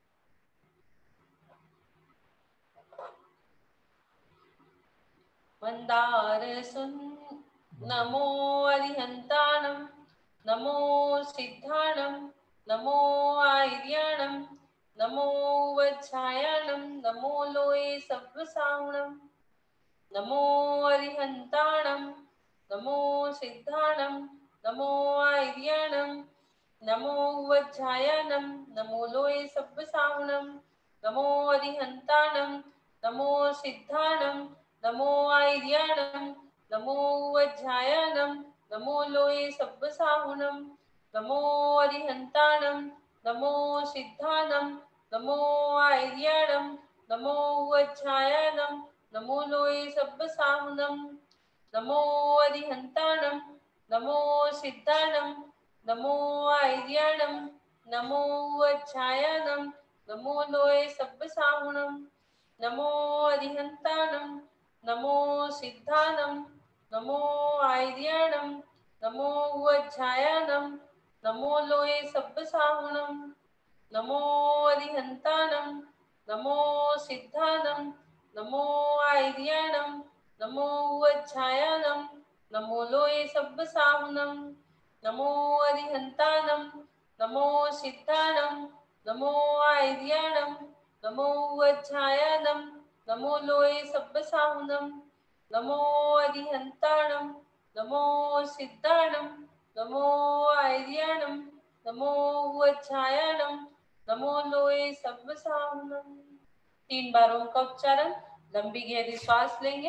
मंदारसुन नमो अरिहंताणं, नमो सिद्धाणं, नमो आयर्याणं, नमो वज्रायणं, नमो लोये सव्वसाहुणं। नमो अरिहंताणं, नमो सिद्धाणं, नमो आयर्याणं, नमो वज्रायणं, नमो लोये सव्वसाहुणं। नमो अरिहंताणं, नमो सिद्धाणं, नमो आयर्याणं, नमो वज्रायणं, नमो लोये सव्वसाहुणं। नमो अरिहंताणं, नमो सिद्धाणं, नमो आयर्याणं, नमो वज्रायणं, नमो लोये सव्वसाहुणं। नमो अरिहंताणं, नमो सिद्धाणं, नमो आयर्याणं, नमो वज्रायणं, नमो लोये सव्वसाहुणं। नमो अरिहंताणं, नमो सिद्धाणं, नमो आयर्याणं, नमो वज्रायणं, नमो लोये सव्वसाहुणं। नमो अरिहंताणं, नमो सिद्धाणं, नमो आयर्याणं, नमो वज्रायणं, नमो लोये सव्वसाहुणं। नमो अरिहंताणं, नमो सिद्धाणं, नमो आयर्याणं, नमो वज्रायणं, नमो लोये सव्वसाहुणं। नमो अरिहंताणं, नमो सिद्धाणं, नमो आयर्याणं, नमो वज्रायणं, नमो लोये सव्वसाहुणं। 3 बार ओम का उच्चारण। लंबी गहरी श्वास लेंगे।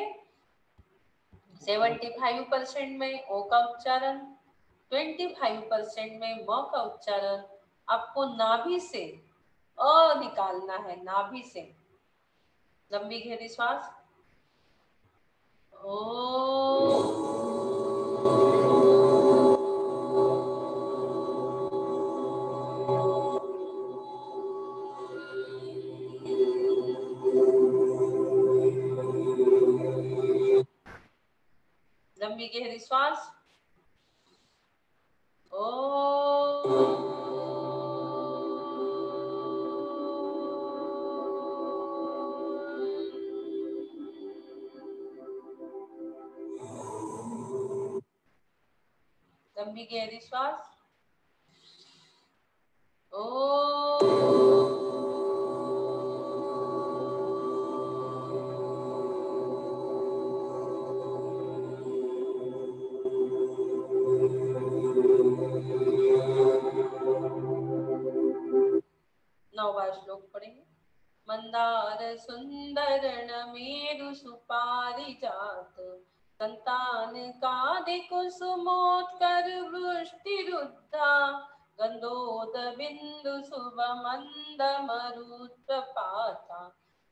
75% में ओ का उच्चारण, 25% में म का उच्चारण। आपको नाभि से अ निकालना है, नाभि से। लंबी गहरी श्वास। ओ लंबी गहरी श्वास। लंबी गहरी श्वास। नौ बार श्लोक पढ़ेंगे। मंदार सुंदर मेरु सुपारिजात, संतान कादिक सुमोत्कर वृष्टि रुद्धा, गंधोद बिंदु शुभ मंद मरुत्पाता,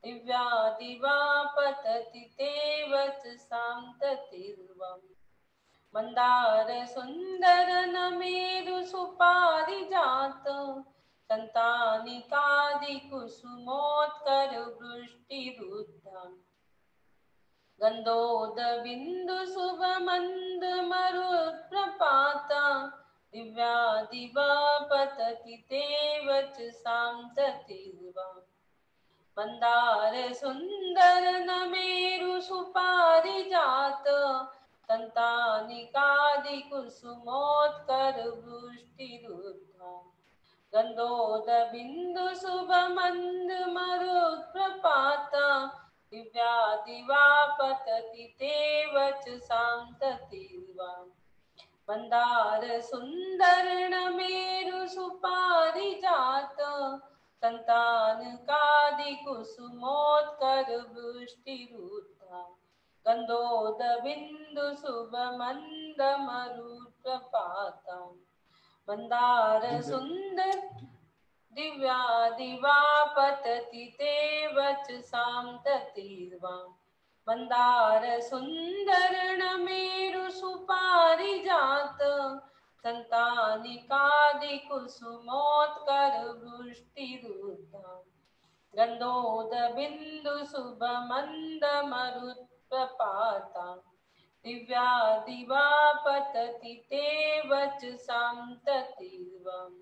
दिव्यादिवा पतति ते वचसां ततिर्वम् मंदार सुंदर नमेरु सुपारिजात संतानिकादि कुसुमोत्कर वृष्टिरुद्धम् गंधोद बिंदु शुभ मंद मरुत्प्रपाता दिव्यादिवा पतति ते वचसां ततिर्वम् मंदार सुंदर नमेरु सुपारिजात संतानिकादि कुसुमोत्कर वृष्टिरुद्धम् गंधोद बिंदु शुभ मंद मरुत्प्रपाता दिव्यादिवा पतति ते वचसां ततिर्वम् मंदार सुंदर नमेरु सुपारिजात संतानकादि कुसुमोत्कर वृष्टिरुद्धम् गंधोद बिंदु शुभ मंद मरुत्प्रपाता मंदार सुंदर दिव्यादिवा पतति ते वचसां ततिर्वम् मंदार सुंदर नमेरु सुपारिजात संतानिकादि कुसुमोत्कर वृष्टिरुद्धम् गंधोद बिंदु शुभ मंद मरुत्प्रपाता दिव्यादिवा पतति ते वचसां ततिर्वम्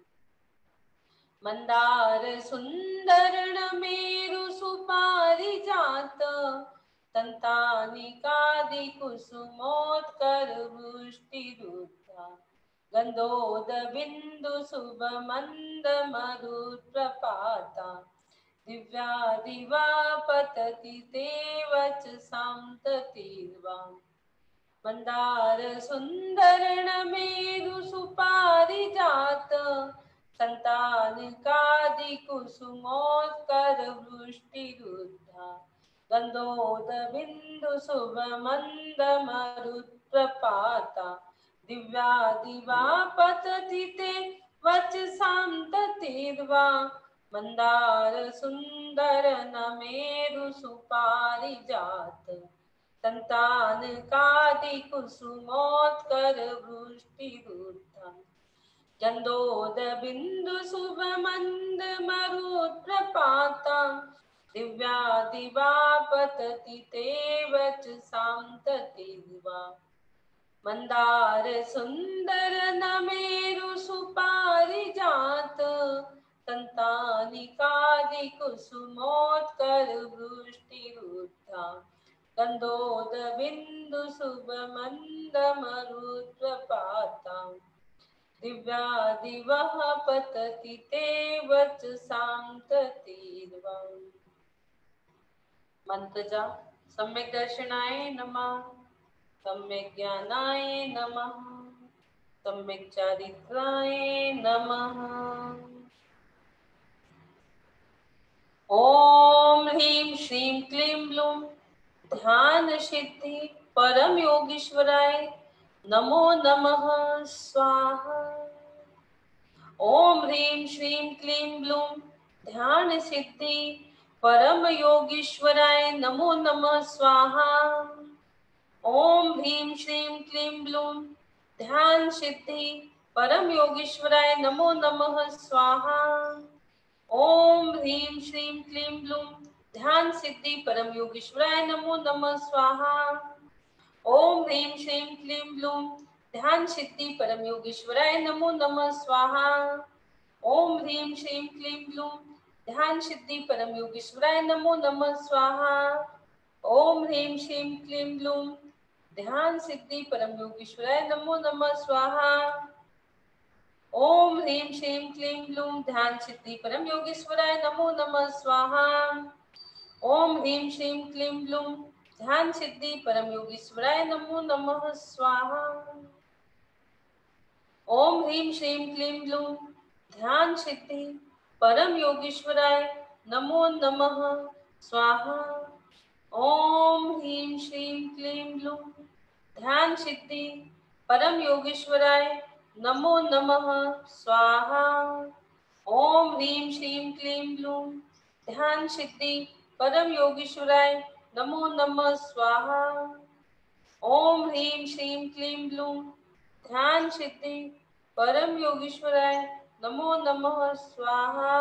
मंदार सुंदर नमेरु सुपारिजात संतानिकादि कुसुमोत्कर वृष्टिरुद्धम् गंधोद बिंदु शुभ मंद मरुत्प्रपाता दिव्यादिवा पतति ते वचसां ततिर्वम् मंदार सुंदर नमेरु सुपारिजात संतानकादि कुसुमोत्कर वृष्टिरुद्धम् गंधोद बिंदु शुभ मंद मरुत्प्रपाता दिव्यादिवा पतति ते वचसां ततिर्वम् मंदार सुंदर नमेरु सुपारिजात संतानकादि कुसुमोत्कर वृष्टिरुद्धम् गंधोद बिंदु शुभ मंद मरुत्प्रपाता दिव्यादिवा पतति ते वचसां ततिर्वम् मंदार सुंदर नमेरु सुपारिजात संतानिकादि कुसुमोत्कर वृष्टिरुद्धम् गंधोद बिंदु शुभ मंद मरुत्प्रपाता दिव्यादिवः पतति ते वचसां ततिर्वम् मंत्र जाप सम्यक दर्शनाय नमः सम्यक ज्ञानाय नमः सम्यक चारित्राय नमः ओम ह्रीं श्रीं क्लीं ब्लूं ध्यान सिद्धि परम योगीश्वराय नमो नमः स्वाहा ओम ह्रीं श्रीं क्लीं ब्लूं ध्यान सिद्धि परम योगीश्वराय नमो नमः स्वाहा ओम ह्रीं श्रीं क्लीं ब्लूं ध्यान सिद्धि परम योगीश्वराय नमो नमः स्वाहा ओम ह्रीं श्रीं क्लीं ब्लूं ध्यान सिद्धि परम योगीश्वराय नमो नमः स्वाहा ओम ह्रीं श्रीं क्लीं ब्लूं ध्यान सिद्धि परम योगीश्वराय नमो नमः स्वाहा ओम ह्रीं श्रीं क्लीं ब्लूं ध्यान सिद्धि परम योगीश्वराय नमो नमः स्वाहा ओम ह्रीं श्रीं क्लीं ब्लूं ध्यान सिद्धि परम योगीश्वराय नमो नमः स्वाहा ओम ह्रीं श्रीं क्लीं ब्लूं ध्यान सिद्धि परम योगीश्वराय नमो नमः स्वाहा ओम ह्रीं श्रीं क्लीं ब्लूं ध्यान सिद्धि परम योगीश्वराय नमो नमः स्वाहा ओम ह्रीं श्रीं क्लीं ब्लूं ध्यान सिद्धि परम योगीश्वराय नमो नमः स्वाहा ओम ह्रीं श्रीं क्लीं ब्लूं ध्यान सिद्धि परम योगीश्वराय नमो नमः स्वाहा ओम ह्रीं श्रीं क्लीं ब्लूं ध्यान सिद्धि परम योगीश्वराय नमो नमः स्वाहा। ओम ह्रीं श्रीं क्लीं ब्लूं ध्यान सिद्धि परम योगीश्वराय नमो नमः स्वाहा।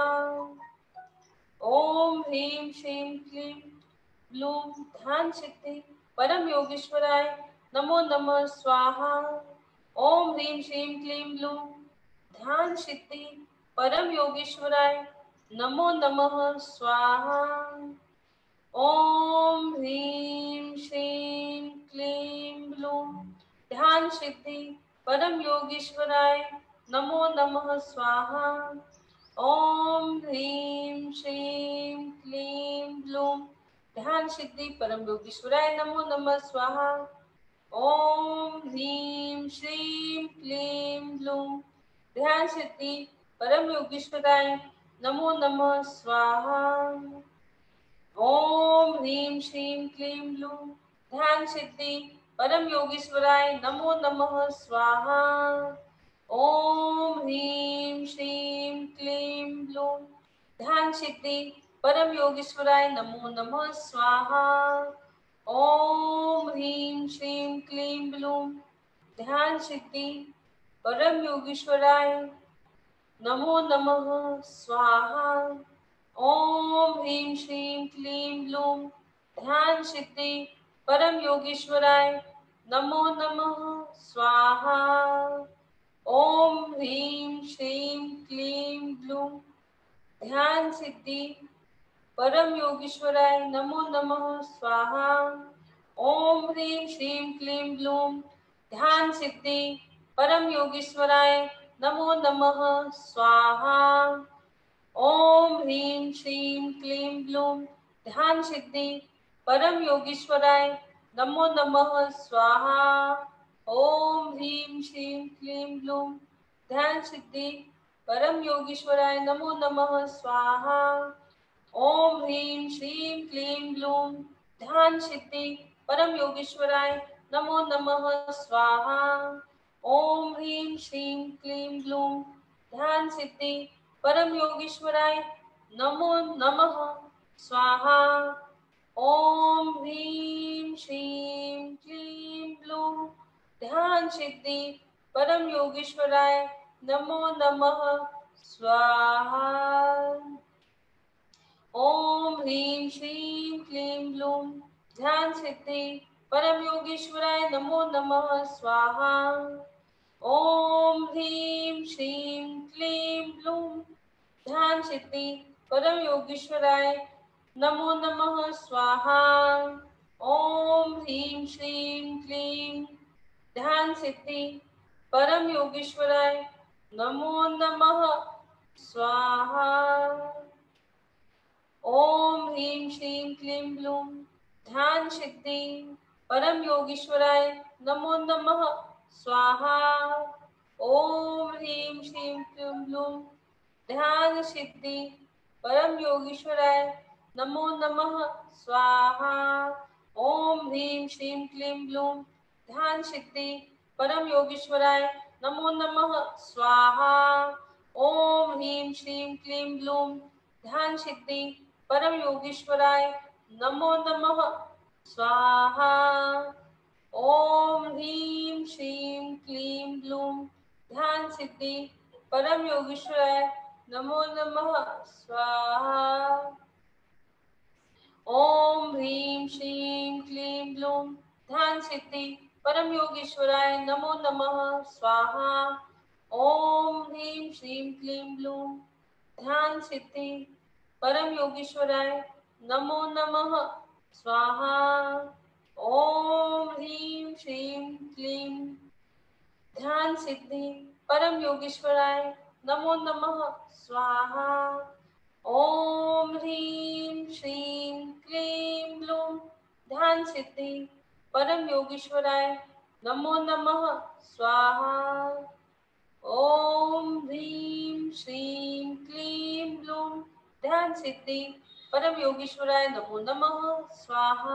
ओम ह्रीं श्रीं क्लीं ब्लूं ध्यान सिद्धि परम योगीश्वराय नमो नमः स्वाहा। ओम ह्रीं श्रीं क्लीं ब्लूं ध्यान सिद्धि परम योगीश्वराय नमो नमः स्वाहा। ओम ह्रीं श्रीं क्लीं ब्लूं ध्यान सिद्धि परम योगीश्वराय नमो नमः स्वाहा। ओम ह्रीं श्रीं क्लीं ब्लूं ध्यान सिद्धि परम योगीश्वराय नमो नमः स्वाहा। ओम ह्रीं श्रीं क्लीं ब्लूं ध्यान सिद्धि परम योगीश्वराय नमो नमः स्वाहा। ओम ह्रीं श्रीं क्लीं ब्लूं ध्यान सिद्धि परम योगीश्वराय नमो नमः स्वाहा। ओम ह्रीं श्रीं क्लीं ब्लूं ध्यान सिद्धि परम योगीश्वराय नमो नमः स्वाहा। ओम ह्रीं श्रीं क्लीं ब्लूं ध्यान सिद्धि परम योगीश्वराय नमो नमः स्वाहा। ओम ह्रीं श्रीं क्लीं ब्लूं ध्यान सिद्धि परम योगीश्वराय नमो नमः स्वाहा। ओम ह्रीं श्रीं क्लीं ब्लूं ध्यान सिद्धि परम योगीश्वराय नमो नमः स्वाहा। ओम ह्रीं श्रीं क्लीं ब्लूं ध्यान सिद्धि परम योगीश्वराय नमो नमः स्वाहा। ओम ह्रीं श्रीं क्लीं ब्लूं ध्यान सिद्धि परम योगीश्वराय नमो नमः स्वाहा। ओम ह्रीं श्रीं क्लीं ब्लूं ध्यान सिद्धि परम योगीश्वराय नमो नमः स्वाहा। ओम ह्रीं श्रीं क्लीं ब्लूं ध्यान सिद्धि परम योगीश्वराय नमो नमः स्वाहा। ओम ह्रीं श्रीं क्लीं ब्लूं ध्यान सिद्धि परम योगीश्वराय नमो नमः स्वाहा। ओम ह्रीं श्रीं क्लीं ब्लूं ध्यान सिद्धि परम योगीश्वराय नमो नमः स्वाहा। ओम ह्रीं श्रीं क्लीं ब्लूं ध्यान सिद्धि परम योगीश्वराय नमो नमः स्वाहा। ओम ह्रीं श्रीं क्लीं ब्लूं ध्यान सिद्धि परम योगीश्वराय नमो नमः स्वाहा। ओम ह्रीं श्रीं क्लीं ध्यान सिद्धि परम योगीश्वराय नमो नमः स्वाहा। ओम ह्रीं श्रीं क्लीं ब्लूं ध्यान सिद्धि परम योगीश्वराय नमो नमः स्वाहा। ओम ह्रीं श्रीं क्लीं ब्लूं ध्यान सिद्धि परम योगीश्वराय नमो नमः स्वाहा। ओम ह्रीं श्रीं क्लीं ब्लूं ध्यान सिद्धि परम योगीश्वराय नमो नमः स्वाहा। ओम ह्रीं श्रीं क्लीं ब्लूं ध्यान सिद्धि परम योगीश्वराय नमो नमः स्वाहा। ओम ह्रीं श्रीं क्लीं ब्लूं ध्यान सिद्धि परम योगीश्वराय नमो नमः स्वाहा। ओम ह्रीं श्रीं क्लीं ब्लूं ध्यान सिद्धि परम योगीश्वराय नमो नमः स्वाहा। ओम ह्रीं श्रीं क्लीं ब्लूं ध्यान सिद्धि परम योगीश्वराय नमो नमः स्वाहा। ओम ह्रीं श्रीं क्लीं ध्यान सिद्धि परम योगीश्वराय नमो नमः स्वाहा। ओम ह्रीं श्रीं क्लीं ब्लूं ध्यान सिद्धि परम योगीश्वराय नमो नमः स्वाहा। ओम ह्रीं श्रीं क्लीं ब्लूं ध्यान सिद्धि परम योगीश्वराय नमो नमः स्वाहा।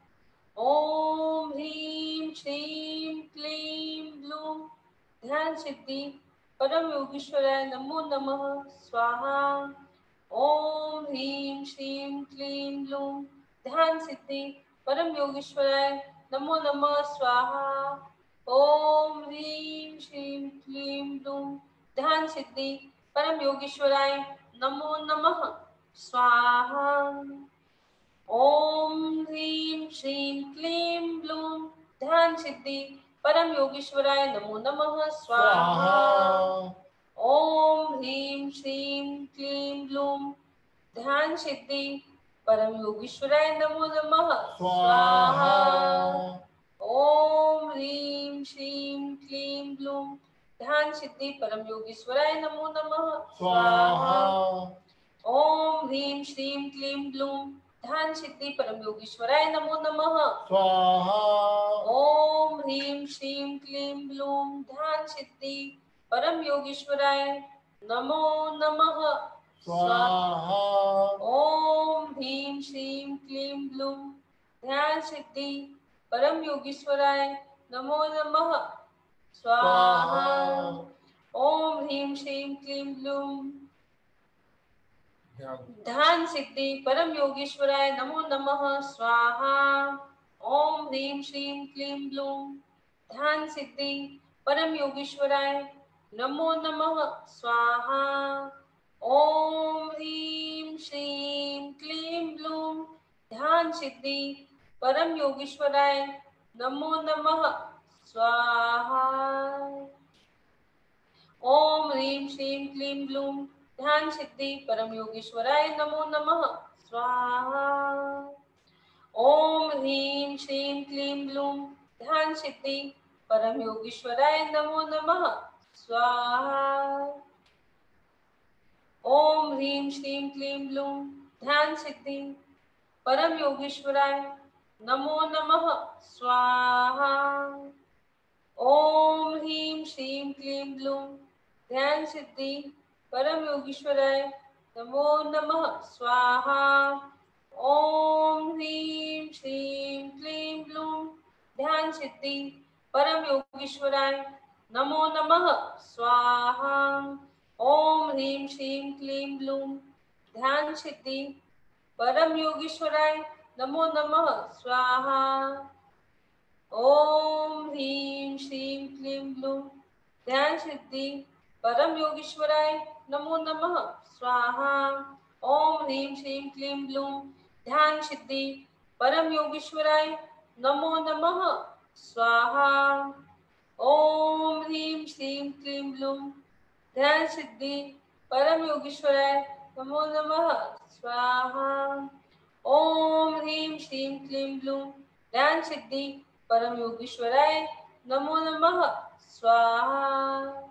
ओम ह्रीं श्रीं क्लीं ब्लूं ध्यान सिद्धि परम योगीश्वराय नमो नमः स्वाहा। ओम ह्रीं श्रीं क्लीं ब्लूं ध्यान सिद्धि परम योगीश्वराय नमो नमः स्वाहा। ओम ह्रीं श्रीं क्लीं ब्लूं ध्यान सिद्धि परम योगीश्वराय नमो नमः स्वाहा। ओम ह्रीं श्रीं क्लीं ब्लूं ध्यान सिद्धि परम योगीश्वराय नमो नमः स्वाहा। ओम ह्रीं श्रीं क्लीं ब्लूं ध्यान सिद्धि परम योगीश्वराय नमो नमः स्वाहा। ओम ह्रीं श्रीं क्लीं ब्लूं ध्यान सिद्धि परम योगीश्वराय नमो नमः स्वाहा। ओम ह्रीं श्रीं क्लीं ब्लूं ध्यान सिद्धि परम योगीश्वराय नमो नमः स्वाहा। ओम ह्रीं श्रीं क्लीं ब्लूं ध्यान सिद्धि परम योगीश्वराय नमो नमः स्वाहा। ओम ह्रीं श्रीं क्लीं ब्लूं ध्यान सिद्धि परम योगीश्वराय नमो नमः स्वाहा। ओम ह्रीं श्रीं क्लीं ब्लूं ध्यान सिद्धि परम योगीश्वराय नमो नमः स्वाहा। ओम ह्रीं श्रीं क्लीं ब्लूं ध्यान सिद्धि परम योगीश्वराय नमो नमः स्वाहा। ओम ह्रीं श्रीं क्लीं ब्लूं ध्यान सिद्धि परम योगीश्वराय नमो नमः स्वाहा। ओम ह्रीं श्रीं क्लीं ब्लूं ध्यान सिद्धि परम योगीश्वराय नमो नमः स्वाहा। ओम ह्रीं श्रीं क्लीं ब्लूं ध्यान सिद्धि परम योगीश्वराय नमो नमः स्वाहा। ओम ह्रीं श्रीं क्लीं ब्लूं ध्यान सिद्धि परम योगीश्वराय नमो नमः स्वाहा। ओम ह्रीं श्रीं क्लीं ब्लूं ध्यान सिद्धि परम योगीश्वराय नमो नमः स्वाहा। ओम ह्रीं श्रीं क्लीं ब्लूं ध्यान सिद्धि परम योगीश्वराय नमो नमः स्वाहा। ओम ह्रीं श्रीं क्लीं ब्लूं ध्यान सिद्धि परम योगीश्वराय नमो नमः स्वाहा। ओम ह्रीं श्रीं क्लीं ब्लूं ध्यान सिद्धि परम योगीश्वराय नमो नमः स्वाहा। ओम ह्रीं श्रीं क्लीं ब्लूं ध्यान सिद्धि परम योगीश्वराय नमो नमः स्वाहा। ओम ह्रीं श्रीं क्लीं ब्लूं ध्यान सिद्धि परम योगीश्वराय नमो नमः स्वाहा। ओम ह्रीं श्रीं क्लीं ब्लूं ध्यान सिद्धि परम योगीश्वराय नमो नमः स्वाहा।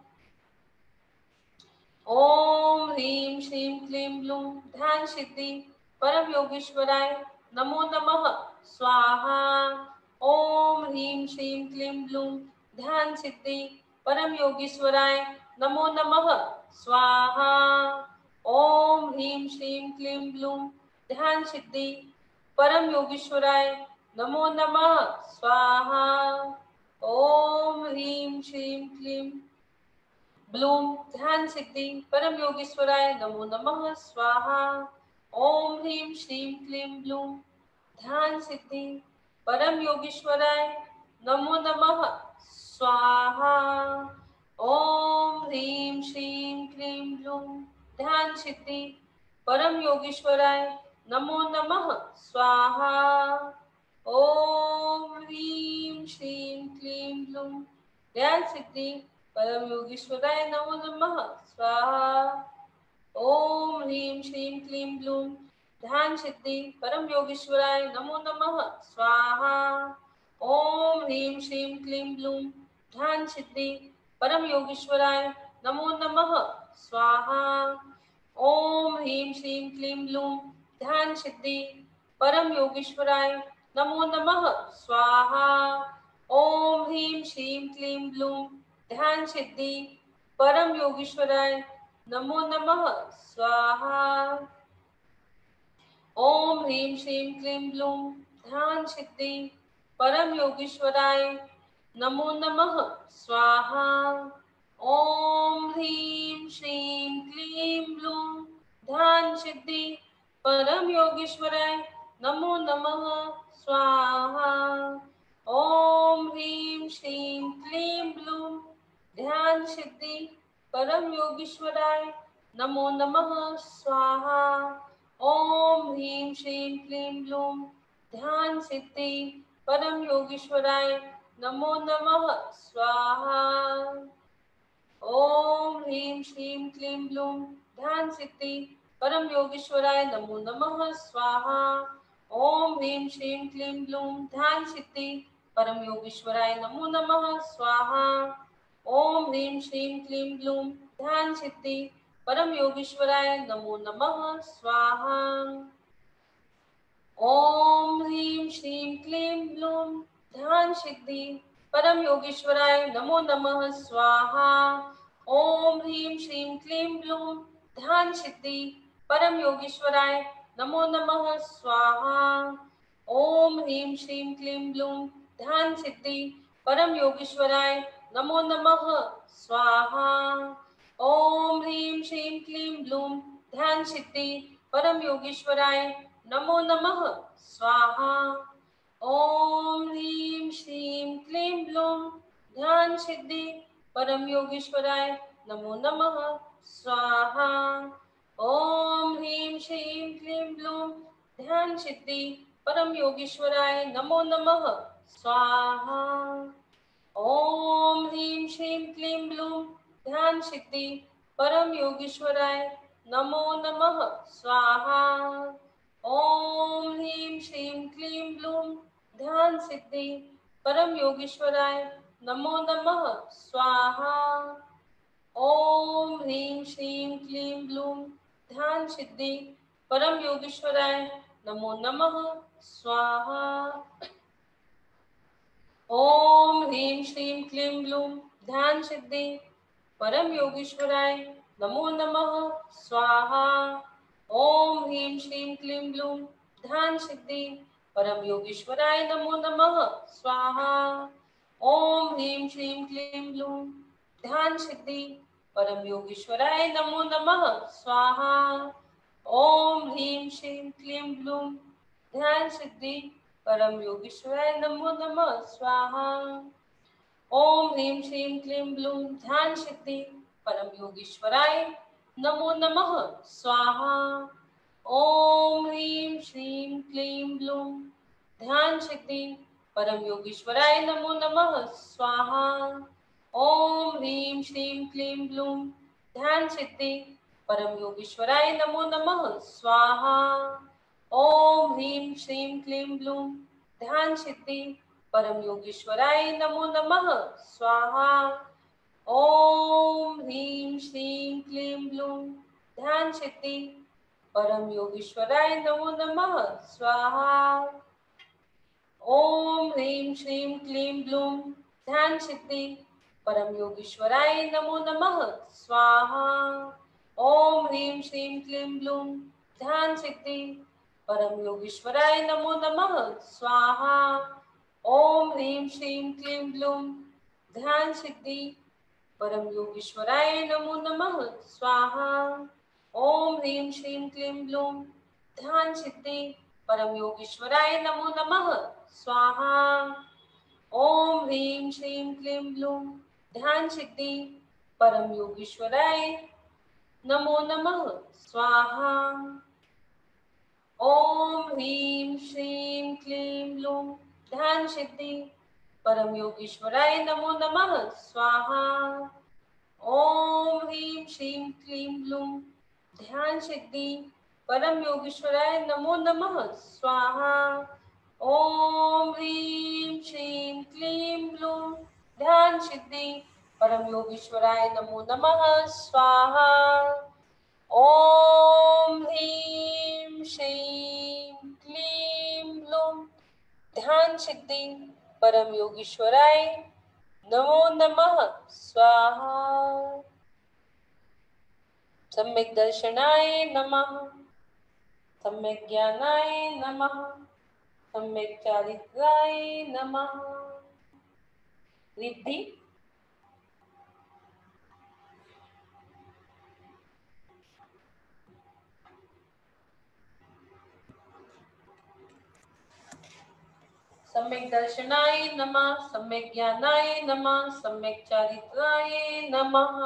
ओम ह्रीं श्रीं क्लीं ब्लूं ध्यान सिद्धि परम योगीश्वराय नमो नमः स्वाहा। ओम ह्रीं श्रीं क्लीं ब्लूं ध्यान सिद्धि परम योगीश्वराय नमो नमः स्वाहा। ओम ह्रीं श्रीं क्लीं ब्लूं ध्यान सिद्धि परम योगीश्वराय नमो नमः स्वाहा। ओम ह्रीं श्रीं क्लीं ब्लूं ध्यान सिद्धि परम योगीश्वराय नमो नमः स्वाहा। ओम ह्रीं श्रीं क्लीं ब्लूं ध्यान सिद्धि परम योगीश्वराय नमो नमः स्वाहा। ओम ह्रीं श्रीं क्लीं ब्लूं ध्यान सिद्धि परम योगीश्वराय नमो नमः स्वाहा। ओम ह्रीं श्रीं क्लीं ब्लूं ध्यान सिद्धि परम योगीश्वराय नमो नमः स्वाहा। ओम ह्रीं श्रीं क्लीं ब्लूं ध्यान सिद्धि परम योगीश्वराय नमो नमः स्वाहा। ओम ह्रीं श्रीं क्लीं ब्लूं ध्यान सिद्धि परम योगीश्वराय नमो नमः स्वाहा। ओम ह्रीं श्रीं क्लीं ब्लूं ध्यान सिद्धि परम योगीश्वराय नमो नमः स्वाहा। ओम ह्रीं श्रीं क्लीं ब्लूं ध्यान सिद्धि परम योगीश्वराय नमो नमः स्वाहा। ओम ह्रीं श्रीं क्लीं ब्लूं ध्यान सिद्धि परम योगीश्वराय नमो नमः स्वाहा। ओम ह्रीं श्रीं क्लीं ब्लूं ध्यान सिद्धि परम योगीश्वराय नमो नमः स्वाहा। ओम ह्रीं श्रीं क्लीं ब्लूं ध्यान सिद्धि परम योगीश्वराय नमो नमः स्वाहा। ओम ह्रीं श्रीं क्लीं ब्लूं ध्यान सिद्धि परम योगीश्वराय नमो नमः स्वाहा। ओम ह्रीं श्रीं क्लीं ब्लूं ध्यान सिद्धि परम योगीश्वराय नमो नमः स्वाहा। ओम ह्रीं श्रीं क्लीं ब्लूं ध्यान सिद्धि परम योगीश्वराय नमो नमः स्वाहा। ओम ह्रीं श्रीं क्लीं ब्लूं ध्यान सिद्धि परम योगीश्वराय नमो नमः स्वाहा। ओम ह्रीं श्रीं क्लीं ब्लूं ध्यान सिद्धि परम योगीश्वराय नमो नमः स्वाहा। ओम ह्रीं श्रीं क्लीं ब्लूं ध्यान सिद्धि परम योगीश्वराय नमो नमः स्वाहा। ओम ह्रीं श्रीं क्लीं ब्लूं ध्यान सिद्धि परम योगीश्वराय नमो नमः स्वाहा। ओम ह्रीं श्रीं क्लीं ब्लूं ध्यान सिद्धि परम योगीश्वराय नमो नमः स्वाहा। ओम ह्रीं श्रीं क्लीं ब्लूं ध्यान सिद्धि परम योगीश्वराय नमो नमः स्वाहा। ओम ह्रीं श्रीं क्लीं ब्लूं ध्यान सिद्धि परम योगीश्वराय नमो नमः स्वाहा। ओम ह्रीं श्रीं क्लीं ब्लूं ध्यान सिद्धि परम योगीश्वराय नमो नमः स्वाहा। ओम ह्रीं श्रीं क्लीं ब्लूं ध्यान सिद्धि परम योगीश्वराय नमो नमः स्वाहा। ओम ह्रीं श्रीं क्लीं ब्लूं ध्यान सिद्धि परम योगीश्वराय नमो नमः स्वाहा। ओम ह्रीं श्रीं क्लीं ब्लूं ध्यान सिद्धि परम योगीश्वराय नमो नमः स्वाहा। ओम ह्रीं श्रीं क्लीं ब्लूं ध्यान सिद्धि परम योगीश्वराय नमो नमः स्वाहा। ओम ह्रीं श्रीं क्लीं ब्लूं ध्यान सिद्धि परम योगीश्वराय नमो नमः स्वाहा। ओम ह्रीं श्रीं क्लीं ब्लूं ध्यान सिद्धि परम योगीश्वराय नमो नमः स्वाहा। ओम ह्रीं श्रीं क्लीं ब्लूं ध्यान सिद्धि परम योगीश्वराय नमो नमः स्वाहा। ओम ह्रीं श्रीं क्लीं ब्लूं ध्यान सिद्धि परम योगीश्वराय नमो नमः स्वाहा। ओम ह्रीं श्रीं क्लीं ब्लूं ध्यान सिद्धि परम योगीश्वराय नमो नमः स्वाहा। ओम ह्रीं श्रीं क्लीं ब्लूं ध्यान सिद्धि परम योगीश्वराय नमो नमः स्वाहा। ओम ह्रीं श्रीं क्लीं ब्लूं ध्यान सिद्धि परम योगीश्वराय नमो नमः स्वाहा। ओम ह्रीं श्रीं क्लीं ब्लूं ध्यान सिद्धि परम योगीश्वराय नमो नमः स्वाहा। ओम ह्रीं श्रीं क्लीं ब्लूं ध्यान सिद्धि परम योगीश्वराय नमो नमः स्वाहा। ओम ह्रीं श्रीं क्लीं ब्लूं ध्यान सिद्धि परम योगीश्वराय नमो नमः स्वाहा। ओम ह्रीं श्रीं क्लीं ब्लूं ध्यान सिद्धि परम योगीश्वराय नमो नमः स्वाहा। ओम ह्रीं श्रीं क्लीं ब्लूं ध्यान सिद्धि परम योगीश्वराय नमो नमः स्वाहा। ओम ह्रीं श्रीं क्लीं ब्लूं ध्यान सिद्धि परम योगीश्वराय नमो नमः स्वाहा। ओम ह्रीं श्रीं क्लीं ब्लूं ध्यान सिद्धि परम योगीश्वराय नमो नमः स्वाहा। ओम ह्रीं श्रीं क्लीं ब्लूं ध्यान सिद्धि परम योगीश्वराय नमो नमः स्वाहा। ओम ह्रीं श्रीं क्लीं ब्लूं ध्यान सिद्धि परम योगीश्वराय नमो नमः स्वाहा। सम्यक दर्शनाय नमः, सम्यक ज्ञानाय नमः, सम्यक चारित्राय नमः। रिद्धि सम्यक दर्शनाय नमः, सम्यक ज्ञानाय नमः, सम्यक चारित्राय नमः।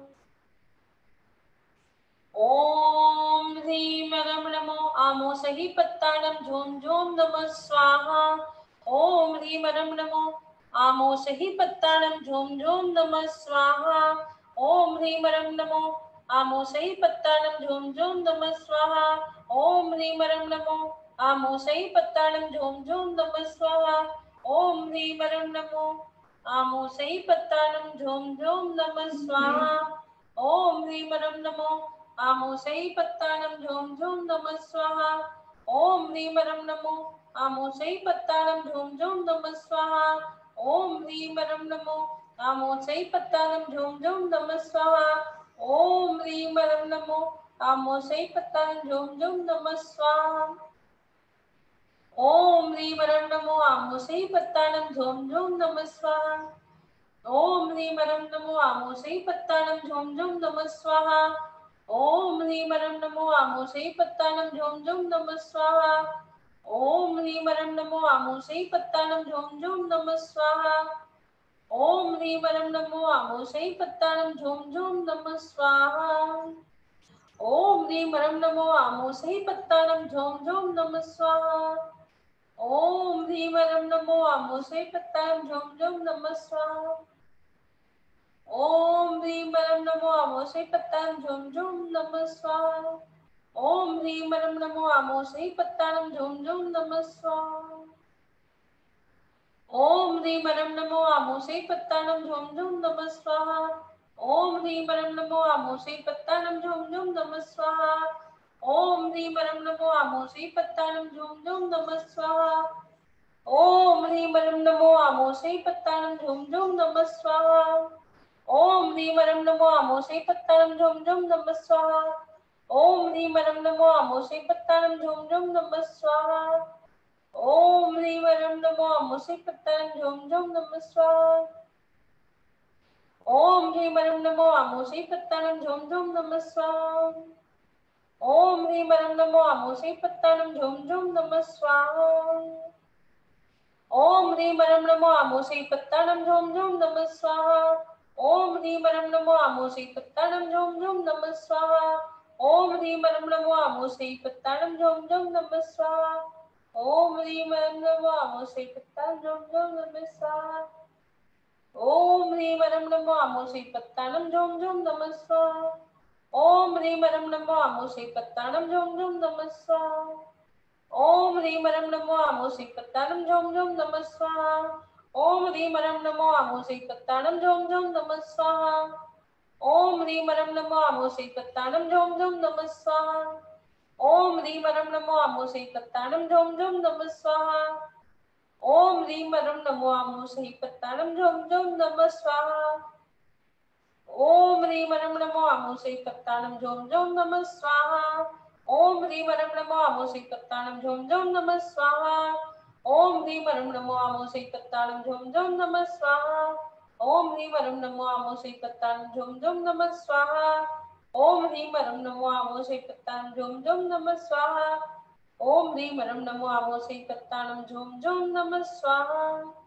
ओम ह्रीं रम नमो आमो सही पत्ताणम झोम झोम नमः स्वाहा। ओम ह्रीं रम नमो आमो सही पत्ताणम झोम झोम नमः स्वाहा। ओम ह्रीं रम नमो आमो सही पत्ताणम झोम झोम नमः स्वाहा। ओम ह्रीं रम नमो आमो सही पत्ताणम झोम झोम नमः स्वाहा। ओम ह्रीं रम नमो आमो सही पत्ताणम झोम झोम नमः स्वाहा। ओम ह्रीं रम नमो आमो सही पत्ताणम झोम झोम नमः स्वाहा। ओम ह्रीं रम नमो आमो सही पत्ताणम झोम झोम नमः स्वाहा। ओम ह्रीं रम नमो आमो सही पत्ताणम झोम झोम नमः स्वाहा। ओम ह्रीं रम नमो आमो सही पत्ताणम झोम झोम नमः स्वाहा। ओम ह्रीं रम नमो आमो सही पत्ताणम झोम झोम नमः स्वाहा। ओम ह्रीं रम नमो आमो सही पत्ताणम झोम झोम नमः स्वाहा। ओम ह्रीं रम नमो आमो सही पत्ताणम झोम झोम नमः स्वाहा। ओम ह्रीं रम नमो आमो सही पत्ताणम झोम झोम नमः स्वाहा। ओम ह्रीं रम नमो आमो सही पत्ताणम झोम झोम नमः स्वाहा। ओम ह्रीं रम नमो आमो सही पत्ताणम झोम झोम नमः स्वाहा। ओम ह्रीं रम नमो आमो सही पत्ताणम झोम झोम नमः स्वाहा। ओम ह्रीं रम नमो आमो सही पत्ताणम झोम झोम नमः स्वाहा। ओम ह्रीं रम नमो आमो सही पत्ताणम झोम झोम नमः स्वाहा। ओम ह्रीं रम नमो आमो सही पत्ताणम झोम झोम नमः स्वाहा। ओम ह्रीं रम नमो आमो सही पत्ताणम झोम झोम नमः स्वाहा। ओम ह्रीं रम नमो आमो सही पत्ताणम झोम झोम नमः स्वाहा। ओम ह्रीं रम नमो आमो सही पत्ताणम झोम झोम नमः स्वाहा। ओम ह्रीं रम नमो आमो सही पत्ताणम झोम झोम नमः स्वाहा। ओम ह्रीं रम नमो आमो सही पत्ताणम झोम झोम नमः स्वाहा। ओम ह्रीं रम नमो आमो सही पत्ताणम झोम झोम नमः स्वाहा। ओम ह्रीं रम नमो आमो सही पत्ताणम झोम झोम नमः स्वाहा। ओम ह्रीं रम नमो आमो सही पत्ताणम झोम झोम नमः स्वाहा। ओम ह्रीं रम नमो आमो सही पत्ताणम झोम झोम नमः स्वाहा। ओम ह्रीं रम नमो आमो सही पत्ताणम झोम झोम नमः स्वाहा। ओम ह्रीं रम नमो आमो सही पत्ताणम झोम झोम नमः स्वाहा। ओम ह्रीं रम नमो आमो सही पत्ताणम झोम झोम नमः स्वाहा। ओम ह्रीं रम नमो आमो सही पत्ताणम झोम झोम नमः स्वाहा। ओम ह्रीं रम नमो आमो सही पत्ताणम झोम झोम नमः स्वाहा। ओम ह्रीं रम नमो आमो सही पत्ताणम झोम झोम नमः स्वाहा। ओम ह्रीं रम नमो आमो सही पत्ताणम झोम झोम नमः स्वाहा। ओम ह्रीं रम नमो आमो सही पत्ताणम झोम झोम नमः स्वाहा। ओम ह्रीं रम नमो आमो सही पत्ताणम झोम झोम नमः स्वाहा। ओम ह्रीं रम नमो आमो सही पत्ताणम झोम झोम नमः स्वाहा। ओम ह्रीं रम नमो आमो सही पत्ताणम झोम झोम नमः स्वाहा। ओम ह्रीं रम नमो आमो सही पत्ताणम झोम झोम नमः स्वाहा। ओम ह्रीं रम नमो आमो सही पत्ताणम झोम झोम नमः स्वाहा। ओम ह्रीं रम नमो आमो सही पत्ताणम झोम झोम नमः स्वाहा। ओम ह्रीं रम नमो आमो सही पत्ताणम झोम झोम नमः स्वाहा। ओम ह्रीं रम नमो आमो सही पत्ताणम झोम झोम नमः स्वाहा।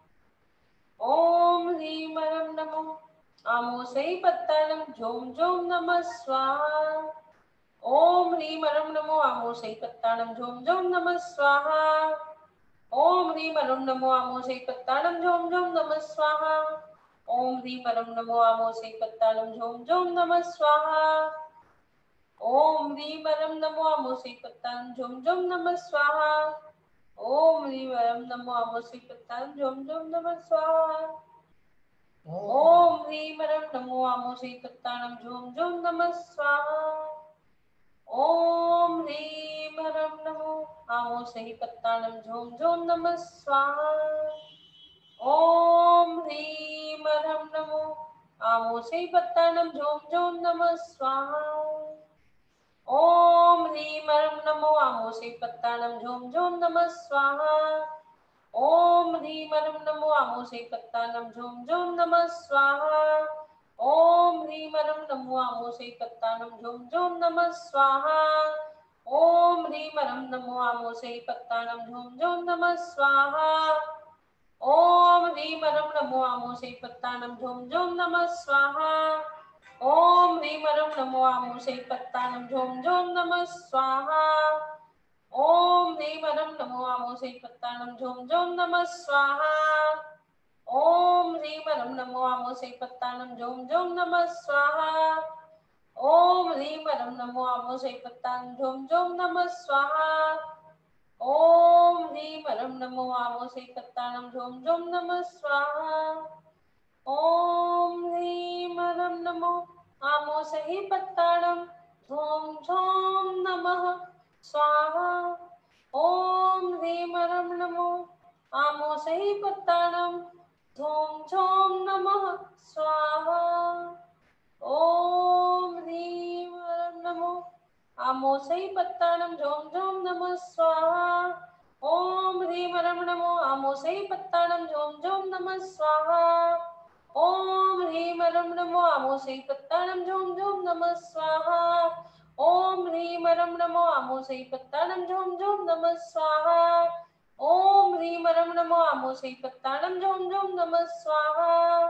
ओम ह्रीं रम नमो आमो सही पत्ताणम झोम झोम नमः स्वाहा। ओम ह्रीं रम नमो आमो सही पत्ताणम झोम झोम नमः स्वाहा। ओम ह्रीं रम नमो आमो सही पत्ताणम झोम झोम नमः स्वाहा। ओम ह्रीं रम नमो आमो सही पत्ताणम झोम झोम नमः स्वाहा। ओम ह्रीं रम नमो आमो सही पत्ताणम झोम झोम नमः स्वाहा। ओम ह्रीं रम नमो आमो सही पत्ताणम झोम झोम नमः स्वाहा। ओम ह्रीं रम नमो आमो सही पत्ताणम झोम झोम नमः स्वाहा। ओम ह्रीं रम नमो आमो सही पत्ताणम झोम झोम नमः स्वाहा। ओम ह्रीं रम नमो आमो सही पत्ताणम झोम झोम नमः स्वाहा। ओम ह्रीं रम नमो आमो सही पत्ताणम झोम झोम नमः स्वाहा। ओम ह्रीं रम नमो आमो सही पत्ताणम झोम झोम नमः स्वाहा। ओम ह्रीं रम नमो आमो सही पत्ताणम झोम झोम नमः स्वाहा। ओम ह्रीं रम नमो आमो सही पत्ताणम झोम झोम नमः स्वाहा। नमो आमोसै पत्तानं झोम झोम नमः स्वाहा। ओम ह्रीं नमो आमोसै पत्तानं झोम झोम नमः स्वाहा। ओम ह्रीं नमो आमोसै पत्तानं झोम झोम नमः स्वाहा। ओम ह्रीं नमो आमोसै पत्तानं झोम झोम नमः स्वाहा। ओम ह्रीं नमो आमोसै पत्तानं झोम झोम नमः स्वाहा। ओम ह्रीं नमो आमोसै पत्तानं झोम झोम नमः स्वाहा। ओम ह्रीं नमो आमोसै पत्तानं झोम झोम नमः स्वाहा। ओम ह्रीं नमो आमोसै पत्तानं झोम झोम नमः स्वाहा। ओम ह्रीं नमो आमोसै पत्तानं झोम झोम नमः स्वाहा। ओम ह्रीं नमो आमोसै पत्तानं झोम झोम नमः स्वाहा। ओम ह्रीं नमो आमोसै पत्तानं झोम झोम नमः स्वाहा। ओम ह्रीं नमो आमोसै पत्तानं झोम झोम नमः स्वाहा। ओम ह्रीं नमो आमोसै पत्तानं झोम झोम नमः स्वाहा।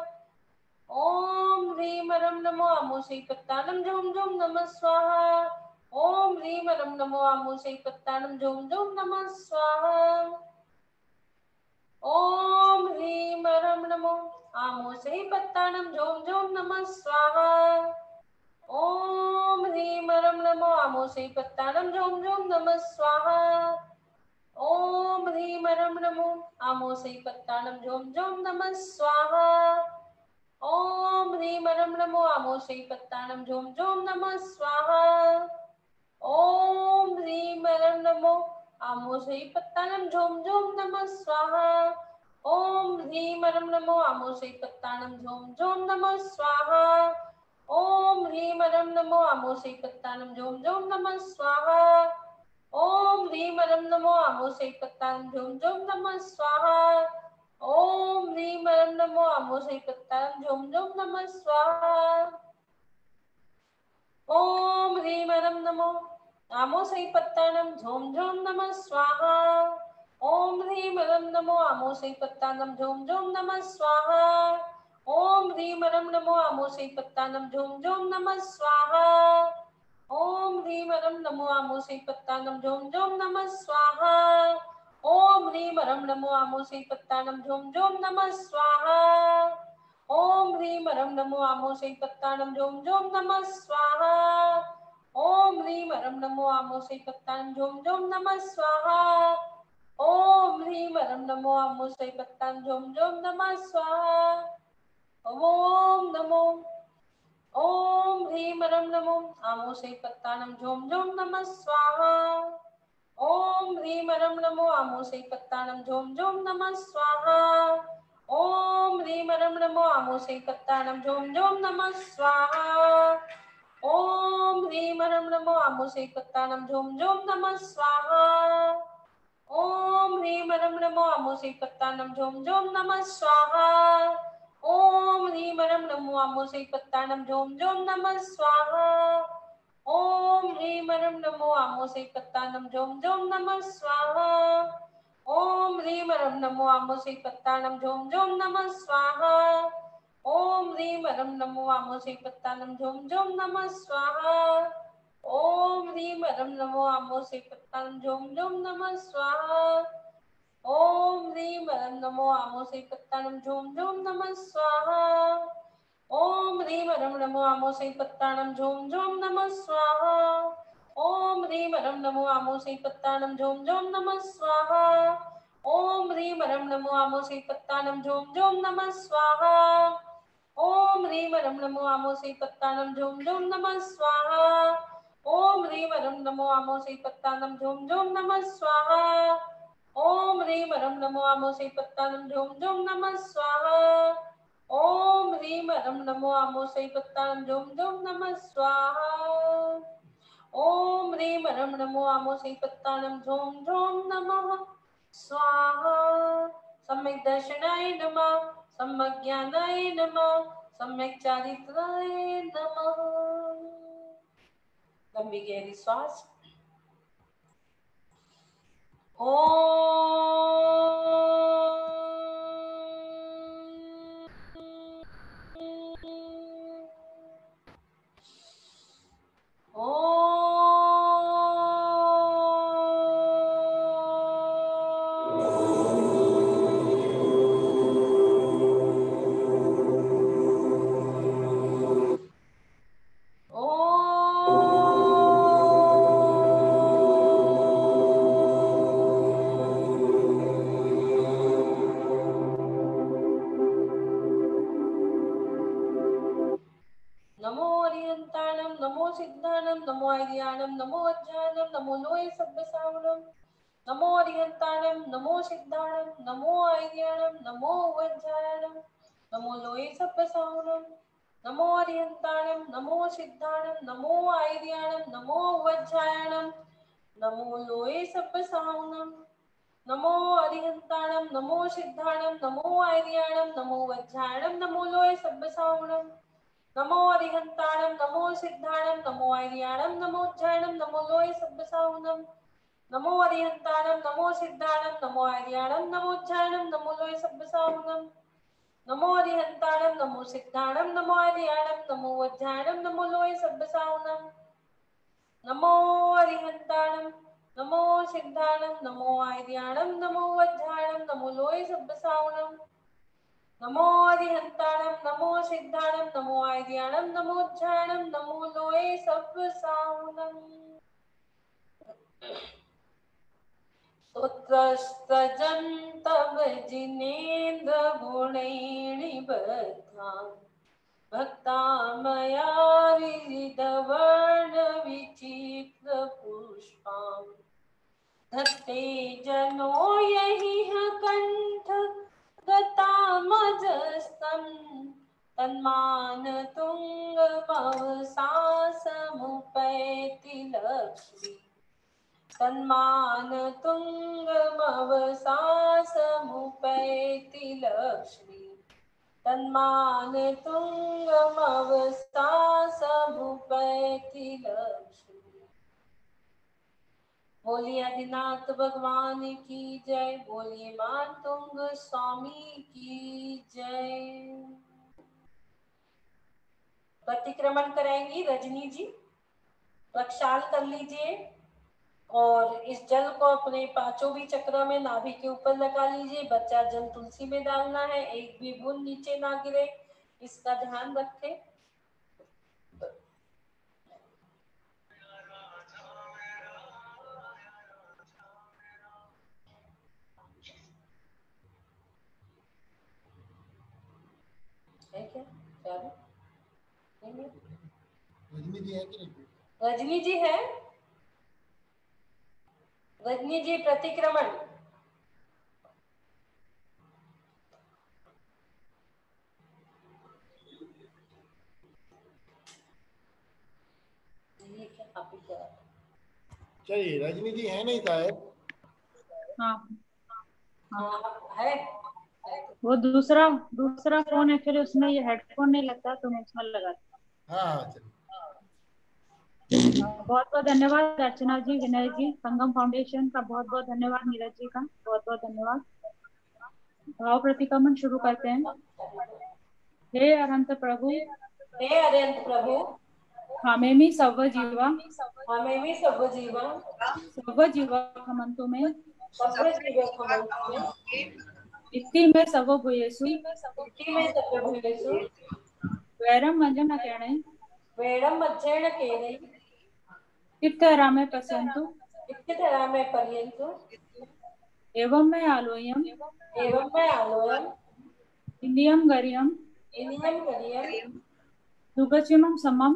ओम ह्रीं नमो आमोसै पत्तानं झोम झोम नमः स्वाहा। ओम ह्रीं नमो आमोसै पत्तानं झोम झोम नमः स्वाहा। ओम ह्रीं नमो आमोसै पत्तानं झोम झोम नमः स्वाहा। ओम ह्रीं नमो आमोसै पत्तानं झोम झोम नमः स्वाहा। ओम ह्रीं नमो आमोसै पत्तानं झोम झोम नमः स्वाहा। ओम ह्रीं नमो आमोसै पत्तानं झोम झोम नमः स्वाहा। ओम ह्रीं नमो आमोसै पत्तानं झोम झोम नमः स्वाहा। ओम ह्रीं नमो आमोसै पत्तानं झोम झोम नमः स्वाहा। ओम ह्रीं नमो आमोसै पत्तानं झोम झोम नमः स्वाहा। ओम ह्रीं नमो आमोसै पत्तानं झोम झोम नमः स्वाहा। ओम ह्रीं नमो आमोसै पत्तानं झोम झोम नमः स्वाहा। ओम ह्रीं नमो आमोसै पत्तानं झोम झोम नमः स्वाहा। ओम ह्रीं नमो आमोसै पत्तानं झोम झोम नमः स्वाहा। ओम ह्रीं नमो आमोसै पत्तानं झोम झोम नमः स्वाहा। ओम ह्रीं नमो आमोसै पत्तानं झोम झोम नमः स्वाहा। ओम ह्रीं नमो आमोसै पत्तानं झोम झोम नमः स्वाहा। ओम ह्रीं नमो आमोसै पत्तानं झोम झोम नमः स्वाहा। ओम ह्रीं नमो आमोसै पत्तानं झोम झोम नमः स्वाहा। ओम ह्रीं नमो आमोसै पत्तानं झोम झोम नमः स्वाहा। ओम नमो ओम ह्रीं नमो आमोसै पत्तानं झोम झोम नमः स्वाहा। ओम ह्रीं नमो आमोसै पत्तानं झोम झोम नमः स्वाहा। ओम ह्रीं नमो आमोसै पत्तानं झोम झोम नमः स्वाहा। ओम ह्रीं नमो आमोसै पत्तानं झोम झोम नमः स्वाहा। ओम ह्रीं नमो आमोसै पत्तानं झोम झोम नमः स्वाहा। ओम ह्रीं नमो आमोसै पत्तानं झोम झोम नमः स्वाहा। ओम ह्रीं नमो आमोसै पत्तानं झोम झोम नमः स्वाहा। ओम ह्रीं नमो आमोसै पत्तानं झोम झोम नमः स्वाहा। ओम ह्रीं नमो आमोसै पत्तानं झोम झोम नमः स्वाहा। ओम ह्रीं नमो आमोसै पत्तानं झोम झोम नमः स्वाहा। ओम ह्रीं नमो आमोसै पत्तानं झोम झोम नमः स्वाहा। ओम ह्रीं नमो आमोसै पत्तानं झोम झोम नमः स्वाहा। ओम ह्रीं नमो आमोसै पत्तानं झोम झोम नमः स्वाहा। ओम ह्रीं नमो आमोसै पत्तानं झोम झोम नमः स्वाहा। ओम ह्रीं नमो आमोसै पत्तानं झोम झोम नमः स्वाहा। ओम ह्रीं नमो आमोसै पत्तानं झोम झोम नमः स्वाहा। ओम ह्रीं नमो आमोसै पत्तानं झोम झोम नमः स्वाहा। ओम ह्रीं नमो आमोसै पत्तानं झोम झोम नमः स्वाहा। ओम ह्रीं नमो आमोसै पत्तानं झोम झोम नमः स्वाहा। सम्यक् दर्शनाय नमः। सम्यक् ज्ञानाय नमः। सम्यक् चारित्राय नमः। लंबी गहरी श्वास। ओम वज्जायनम नमो वज्जायनम नमो लोये सब्बसावनम नमो अरिहंताणम नमो सिद्धाणम नमो आयर्याणम नमो वज्जायनम नमो लोये सब्बसावनम नमो अरिहंताणम नमो सिद्धाणम नमो आयर्याणम नमो वज्जायनम नमो लोये सब्बसावनम नमो अरिहंताणम नमो सिद्धाणम नमो आयर्याणम नमो वज्जायनम नमो लोये सब्बसावनम नमो अरिहंताणम नमो सिद्धाणम नमो आयर्याणम नमो वज्जायनम नमो लोये सब्बसावनम नमो अरिहंताणम नमो सिद्धाणम नमो आयर्याणम नमो वज्जायनम नमो लोये सब्बसावनम नमो अरिहंताणम नमो सिद्धाणम नमो आयर्याणम नमो वज्जायनम नमो लोये सब्बसावनम नमो अरिहंताणम नमो सिद्धाणम नमो आयर्याणम नमो वज्जायनम नमो लोये सब्बसावनम नमो अरिहंताणम नमो सिद्धाणम नमो आयर्याणम नमो वज्जायनम नमो लोये सब्बसावनम स्तोत्रस्तजं तव जिनेन्द्र गुणैर्निबद्धां भक्तामया विविधवर्ण विचित्र पुष्पां धत्ते जनो यहि कंठ गतामजस्तं तन्मान तुंगमवसासमुपैति लक्ष्मी तन्मान तुंगमवसासमुपैति लक्ष्मी तन्मान तुंगमवसासमुपैति लक्ष्मी। बोलिए आदिनाथ भगवान की जय, बोलिए मातुंग स्वामी की जय। प्रतिक्रमण कराएंगी रजनी जी, प्रक्षाल कर लीजिए और इस जल को अपने पांचों भी चक्र में नाभि के ऊपर लगा लीजिए। बच्चा जल तुलसी में डालना है, एक भी बूंद नीचे ना गिरे, इसका ध्यान रखें। है क्या? रजनी जी है कि नहीं? रजनी जी है? रजनी जी प्रतिक्रमण। चलिए, रजनी जी है नहीं शायद? हाँ है। वो दूसरा फोन है, फिर उसमें ये हेडफोन नहीं लगता तो मैं उसमें लगाती हाँ चलिए। हूँ। बहुत बहुत धन्यवाद अर्चना जी, विनय जी, संगम फाउंडेशन का बहुत बहुत धन्यवाद, नीरज जी का बहुत बहुत धन्यवाद। भाव प्रतिक्रमण शुरू करते हैं। हे अनंत प्रभु, हे अनंत प्रभु, हमें सव जीवा हमें सब जीवा खमंतु में सब जीव खमंतु में इति में सव भूयेषु इति में सब भूयेषु वैरम मंजन कहणे वेदम मज्जेन केरै तीर्थरा में पश्यन्तु इत्यतरा में पर्यन्तु एवं में आलोयम इंडियम गरियम दुगचिमम समम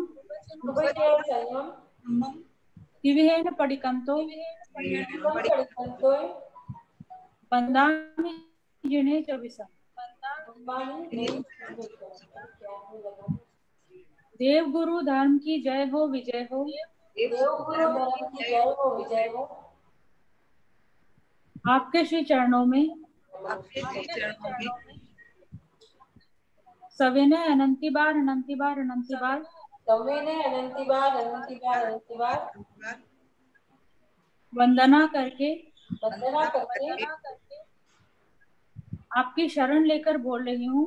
दिव्येन पडिकंतो बंदामि जिने चविसम देव गुरु धर्म की जय हो, विजय हो। आपके श्री चरणों में सविनय अनंती बार वंदना करके आपकी शरण लेकर बोल रही हूँ।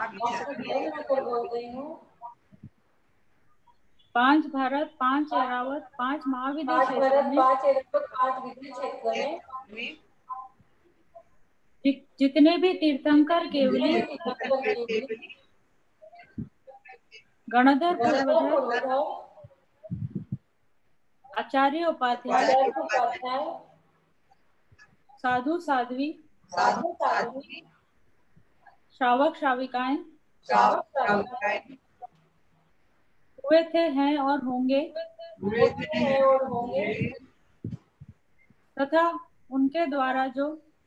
5 भारत 5 ऐरावत 5 महाविद्या क्षेत्र में जितने भी तीर्थंकर केवली गणधर पूर्वधर आचार्य उपाध्याय साधु साध्वी श्रावक श्राविकाएं हुए थे, हैं और होंगे होते हैं और होंगे, तथा उनके द्वारा जो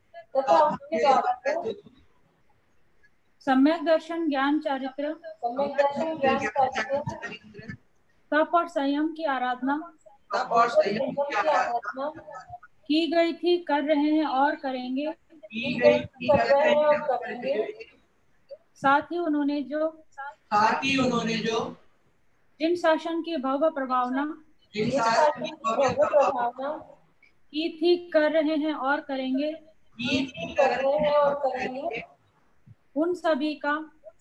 सम्यक दर्शन ज्ञान चारित्र सम्यक दर्शन ज्ञान शास्त्र तप और संयम की आराधना संयम की आराधना की गई थी, कर रहे हैं और करेंगे। कर रहे हैं और करेंगे। साथ ही उन्होंने जो जिन शासन की भव्य प्रभावना इस शासन की भव्य प्रभावना की थी, कर रहे हैं और करेंगे, कर रहे हैं और करेंगे, उन सभी का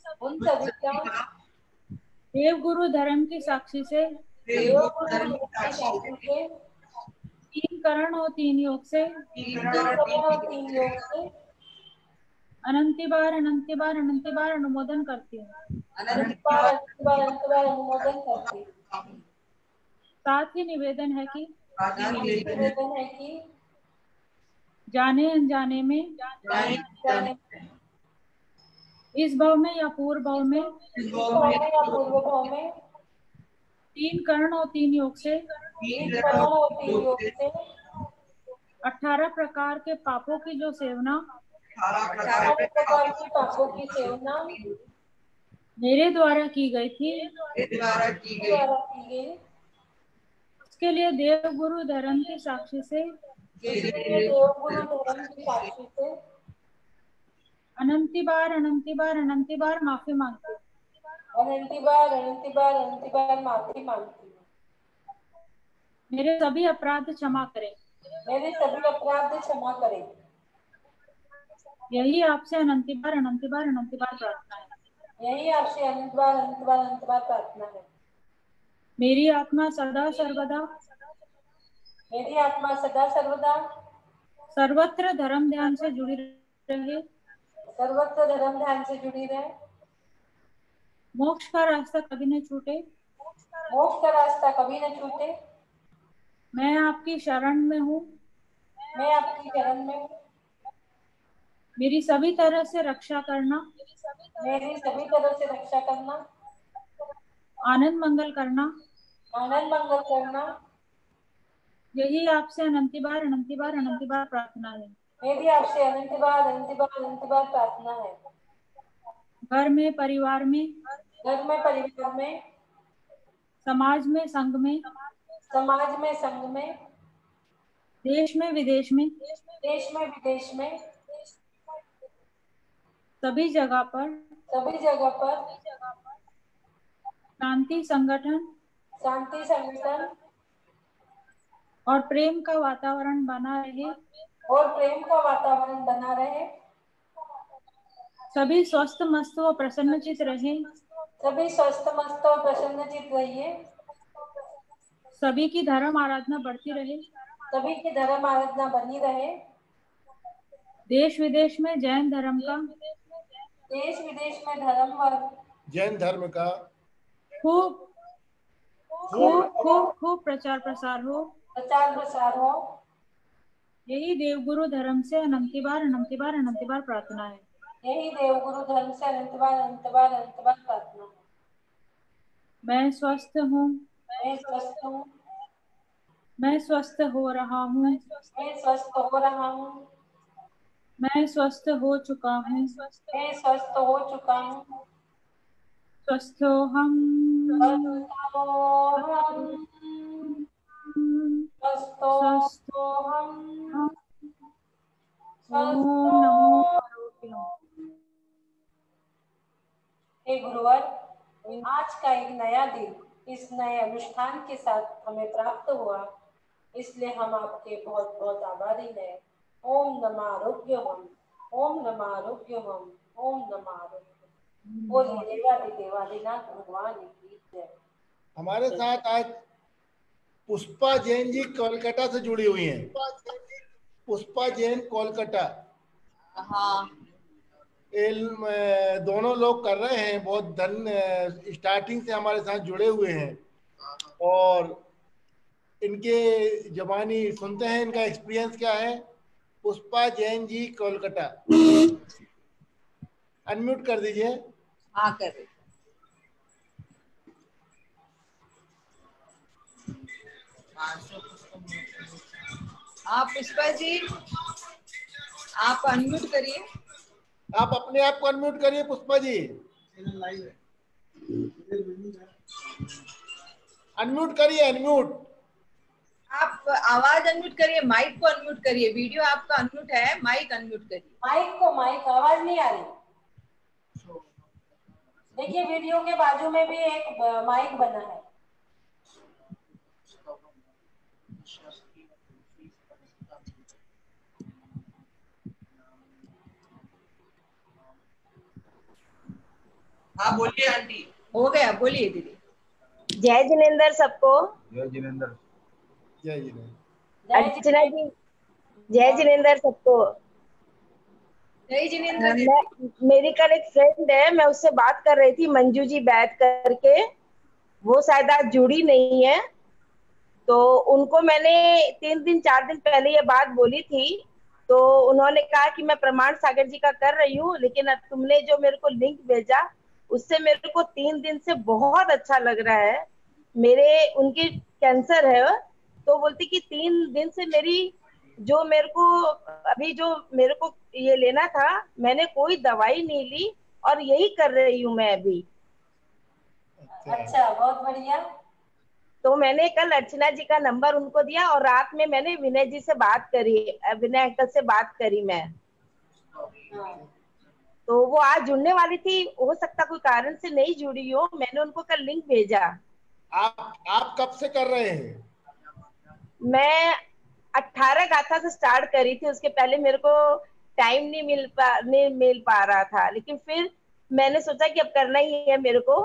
देव गुरु धर्म की साक्षी से देव गुरु की शासन के 3 करण और 3 योग से तीन योग से अनंती बार अनुमोदन करती हूँ। अनंत बार अनुमोदन करती हूँ। साथ ही निवेदन है कि निवेदन है कि जाने अनजाने में इस भाव में या पूर्व भाव में या पूर्व भाव में 3 करण और 3 योग से 18 प्रकार के पापों की जो सेवना 18 प्रकार के पापों की सेवना मेरे द्वारा की गई थी, उसके लिए देव गुरु धर्म की साक्षी से अनंती बार माफी मांगती हूँ। अनंती बार माफी मांगती हूँ। मेरे सभी अपराध क्षमा करें। यही आपसे अनंती बार प्रार्थना है। प्रार्थना है। मेरी आत्मा सदा सर्वदा सर्वत्र धर्म ध्यान से जुड़ी रहे। मोक्ष का रास्ता कभी न छूटे। मैं आपकी शरण में हूँ। मेरी सभी तरह से रक्षा करना। आनंद मंगल करना। यही आपसे अनंती बार प्रार्थना है। मेरी आपसे अनंत बार प्रार्थना है। घर में, परिवार में, समाज में, संघ में, देश में, विदेश में, सभी जगह पर शांति संगठन और प्रेम का वातावरण बना रहे। सभी स्वस्थ मस्त व प्रसन्नचित रहे। सभी की धर्म आराधना बढ़ती रहे। देश विदेश में जैन धर्म का खूब प्रचार प्रसार हो। यही देवगुरु धर्म से अनंती बार प्रार्थना है। प्रार्थना है। मैं स्वस्थ हूँ। मैं स्वस्थ हो रहा हूँ। मैं स्वस्थ हो चुका हूँ। स्वस्थोहम। हे गुरुवर, आज का एक नया दिन इस नए अनुष्ठान के साथ हमें प्राप्त हुआ, इसलिए हम आपके बहुत बहुत आभारी हैं। ओम नमः आरोग्यम, ओम नमः आरोग्यम, ओम नमः आरोग्यम। बोलिए देवादिनाथ भगवान की जय। हमारे साथ आज पुष्पा जैन जी कोलकाता से जुड़ी हुई हैं। पुष्पा जैन कोलकाता। हाँ, दोनों लोग कर रहे हैं, बहुत स्टार्टिंग से हमारे साथ जुड़े हुए हैं और इनके जबानी सुनते हैं इनका एक्सपीरियंस क्या है। पुष्पा जैन जी कोलकाता, अनम्यूट कर दीजिए। हाँ कर आप पुष्पा जी, आप अनम्यूट करिए। आप अपने आप को अनम्यूट करिए पुष्पा जी। अनम्यूट करिए, अनम्यूट। आप आवाज अनम्यूट करिए, माइक को अनम्यूट करिए। वीडियो आपका अनम्यूट है, माइक अनम्यूट करिए। माइक आवाज नहीं आ रही। देखिए वीडियो के बाजू में भी एक माइक बना है। हाँ बोलिए आंटी। हो गया, बोलिए दीदी। जय जिनेंद्र सबको। जय जिनेंद्र। जय जिनेंद्र। अर्चना जी, जय जिनेंद्र सबको। जय जिनेंद्र मैं दीदी। मेरी कल एक फ्रेंड है, मैं उससे बात कर रही थी, मंजू जी बैठ करके। वो शायद आज जुड़ी नहीं है, तो उनको मैंने 3-4 दिन पहले ये बात बोली थी। तो उन्होंने कहा कि मैं प्रमाण सागर जी का कर रही हूँ, लेकिन अब तुमने जो मेरे को लिंक भेजा उससे मेरे को 3 दिन से बहुत अच्छा लग रहा है। मेरे उनकी कैंसर है, तो बोलती कि 3 दिन से जो मेरे को अभी जो मेरे को ये लेना था, मैंने कोई दवाई नहीं ली और यही कर रही हूँ मैं अभी। अच्छा, बहुत बढ़िया। तो मैंने कल अर्चना जी का नंबर उनको दिया और रात में मैंने विनय जी से बात करी, विनय अंकल से बात करी मैं। तो वो आज जुड़ने वाली थी, हो सकता कोई कारण से नहीं जुड़ी हो। मैंने उनको कल लिंक भेजा। आप कब से कर रहे हैं? मैं 18 गाथा से स्टार्ट करी थी, उसके पहले मेरे को टाइम नहीं मिल पा रहा था, लेकिन फिर मैंने सोचा कि अब करना ही है मेरे को।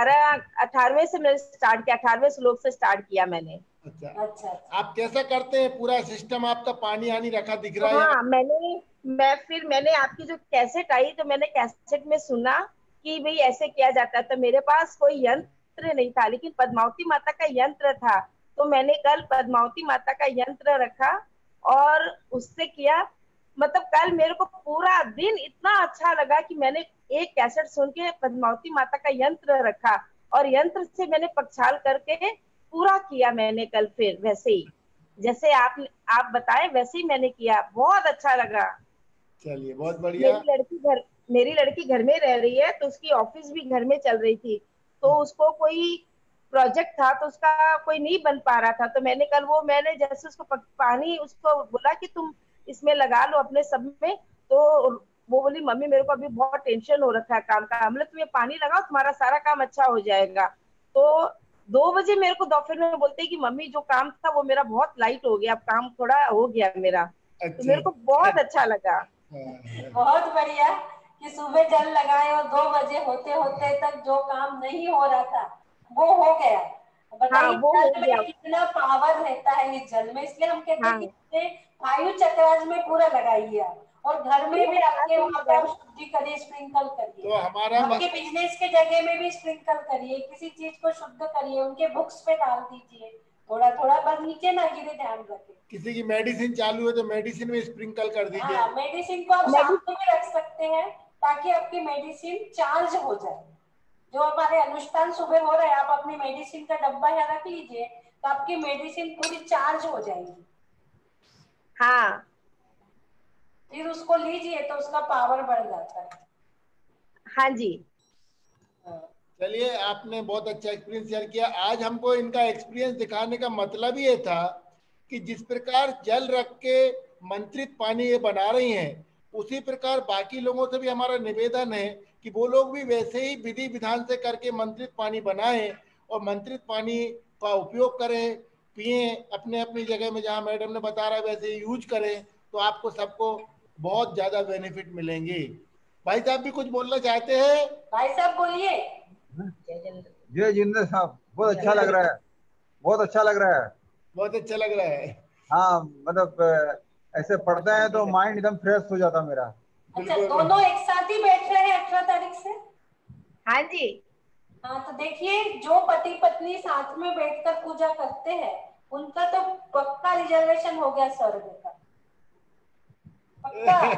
18वें से मैंने स्टार्ट किया, 18वें श्लोक से स्टार्ट किया मैंने। अच्छा। आप कैसा करते हैं? पूरा सिस्टम आपका पानी आनी रखा दिख रहा है? हाँ, मैंने आपकी जो कैसेट आई, तो मैंने कैसेट में सुना कि भाई ऐसे किया जाता है। तो मेरे पास कोई यंत्र नहीं था, लेकिन पद्मावती माता का यंत्र था। तो मैंने कल पद्मावती माता का यंत्र रखा और उससे किया। मतलब कल मेरे को पूरा दिन इतना अच्छा लगा कि मैंने एक कैसेट सुन के पद्मावती माता का यंत्र रखा और यंत्र से मैंने पक्षाल करके पूरा किया मैंने कल। फिर वैसे ही जैसे आप बताए वैसे ही मैंने किया, बहुत अच्छा लगा। चलिए, बहुत बढ़िया। मेरी लड़की घर में रह रही है, तो उसकी ऑफिस भी घर में चल रही थी। तो उसको कोई प्रोजेक्ट था, तो उसका कोई नहीं बन पा रहा था। तो मैंने जैसे उसको पानी उसको बोला कि तुम इसमें लगा लो अपने सब में। तो वो बोली मम्मी मेरे को अभी बहुत टेंशन हो रखा है काम का। हमने तुम्हें पानी लगाओ, तुम्हारा सारा काम अच्छा हो जाएगा। तो 2 बजे मेरे को दोपहर में बोलते कि मम्मी जो काम था वो मेरा बहुत लाइट हो गया, अब काम थोड़ा हो गया मेरा। तो मेरे को बहुत अच्छा लगा। बहुत बढ़िया कि सुबह जल लगाए और 2 बजे होते होते तक जो काम नहीं हो रहा था वो हो गया। बताइए वो हो जल गया। में कितना पावर रहता है इस जल में, इसलिए हम कहते हैं हाँ, कि इसे वायु चक्राज में पूरा लगाइए आप। और घर में भी आपके वहां पे आप शुद्धि करिए, स्प्रिंकल करिए। तो हमारा आपके बिजनेस के जगह में भी स्प्रिंकल करिए, किसी चीज को शुद्ध करिए, उनके बुक्स पे डाल दीजिए थोड़ा थोड़ा, बस नीचे ना गिरे, ध्यान रखें। किसी की मेडिसिन चालू है तो मेडिसिन में स्प्रिंकल कर दीजिए। हाँ, मेडिसिन को आप साथ में भी रख सकते हैं ताकि आपकी मेडिसिन चार्ज हो जाए। जो हमारे अनुष्ठान सुबह हो रहे हैं, आप अपनी मेडिसिन का डब्बा यहाँ रख लीजिए, तो आपकी मेडिसिन पूरी चार्ज हो जाएगी। हाँ, फिर उसको लीजिए तो उसका पावर बढ़ जाता है। हाँ जी। चलिए, आपने बहुत अच्छा एक्सपीरियंस शेयर किया। आज हमको इनका एक्सपीरियंस दिखाने का मतलब ये था कि जिस प्रकार जल रख के मंत्रित पानी ये बना रही हैं, उसी प्रकार बाकी लोगों से भी हमारा निवेदन है कि वो लोग भी वैसे ही विधि विधान से करके मंत्रित पानी बनाएं और मंत्रित पानी का उपयोग करें, पिए अपने अपनी जगह में, जहाँ मैडम ने बता रहा है वैसे यूज करें, तो आपको सबको बहुत ज्यादा बेनिफिट मिलेंगे। भाई साहब भी कुछ बोलना चाहते हैं? भाई साहब बोलिए। जय जिनेंद्र साहब, बहुत अच्छा लग रहा है, बहुत अच्छा लग रहा है। बहुत अच्छा लग रहा है। हाँ, मतलब ऐसे पढ़ते हैं तो माइंड एकदम फ्रेश हो जाता मेरा। अच्छा, दोनों एक साथ ही बैठ रहे हैं 18 तारीख से? हाँ जी। हाँ, तो देखिए जो पति पत्नी साथ में बैठकर पूजा करते हैं उनका तो पक्का रिजर्वेशन हो गया स्वर्ग का, पक्का।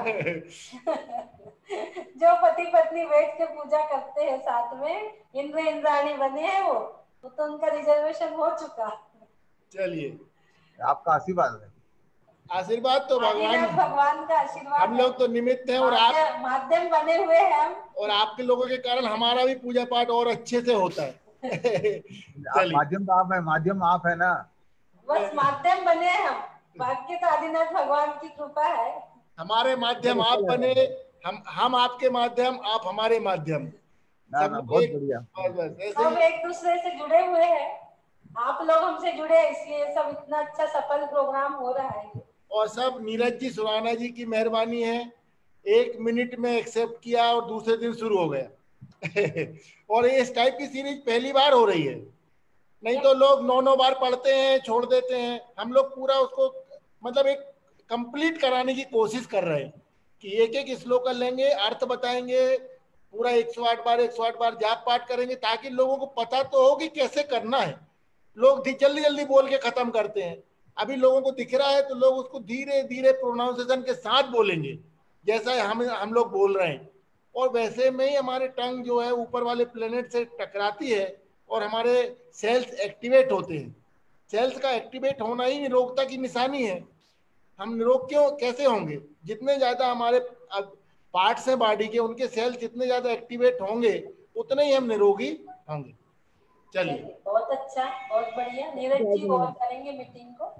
जो पति पत्नी बैठ के पूजा करते हैं साथ में, इंद्र इंद्राणी बने हैं वो, तो उनका रिजर्वेशन हो चुका। चलिए, आपका आशीर्वाद है। आशीर्वाद तो भगवान का आशीर्वाद, हम लोग तो निमित्त हैं और आप माध्यम बने हुए हैं हम, और आपके लोगों के कारण हमारा भी पूजा पाठ और अच्छे से होता है। आप माध्यम तो आप है, माध्यम आप है ना, बस माध्यम बने हैं हम, बाकी तो आदिनाथ भगवान की कृपा है। हमारे माध्यम आप बने, हम आपके माध्यम, आप हमारे माध्यम, सब बहुत बढ़िया। बस ऐसे सब एक दूसरे से जुड़े हुए हैं, आप लोग हमसे जुड़े इसलिए सब इतना अच्छा सफल प्रोग्राम हो रहा है। और सब नीरज जी सुराना जी की मेहरबानी है, 1 मिनट में एक्सेप्ट किया और दूसरे दिन शुरू हो गया। और इस टाइप की सीरीज पहली बार हो रही है, नहीं तो लोग 9 बार पढ़ते हैं छोड़ देते हैं। हम लोग पूरा उसको मतलब एक कंप्लीट कराने की कोशिश कर रहे हैं कि एक एक श्लोक लेंगे, अर्थ बताएंगे, पूरा 108 बार जाप पाठ करेंगे, ताकि लोगों को पता तो हो कि कैसे करना है। लोग जल्दी जल्दी बोल के खत्म करते हैं, अभी लोगों को दिख रहा है तो लोग उसको धीरे धीरे प्रोनाउंसिएशन के साथ बोलेंगे, जैसा हम लोग बोल रहे हैं। और वैसे में ही हमारे टंग जो है ऊपर वाले प्लेनेट से टकराती है और हमारे सेल्स एक्टिवेट होते हैं। सेल्स का एक्टिवेट होना ही निरोगता की निशानी है। हम निरोग क्यों कैसे होंगे? जितने ज्यादा हमारे पार्ट्स हैं बॉडी के, उनके सेल्स जितने ज्यादा एक्टिवेट होंगे उतने ही हम निरोगी होंगे। चलिए, बहुत अच्छा, बहुत बढ़िया। नीरज जी बहुत करेंगे मीटिंग को।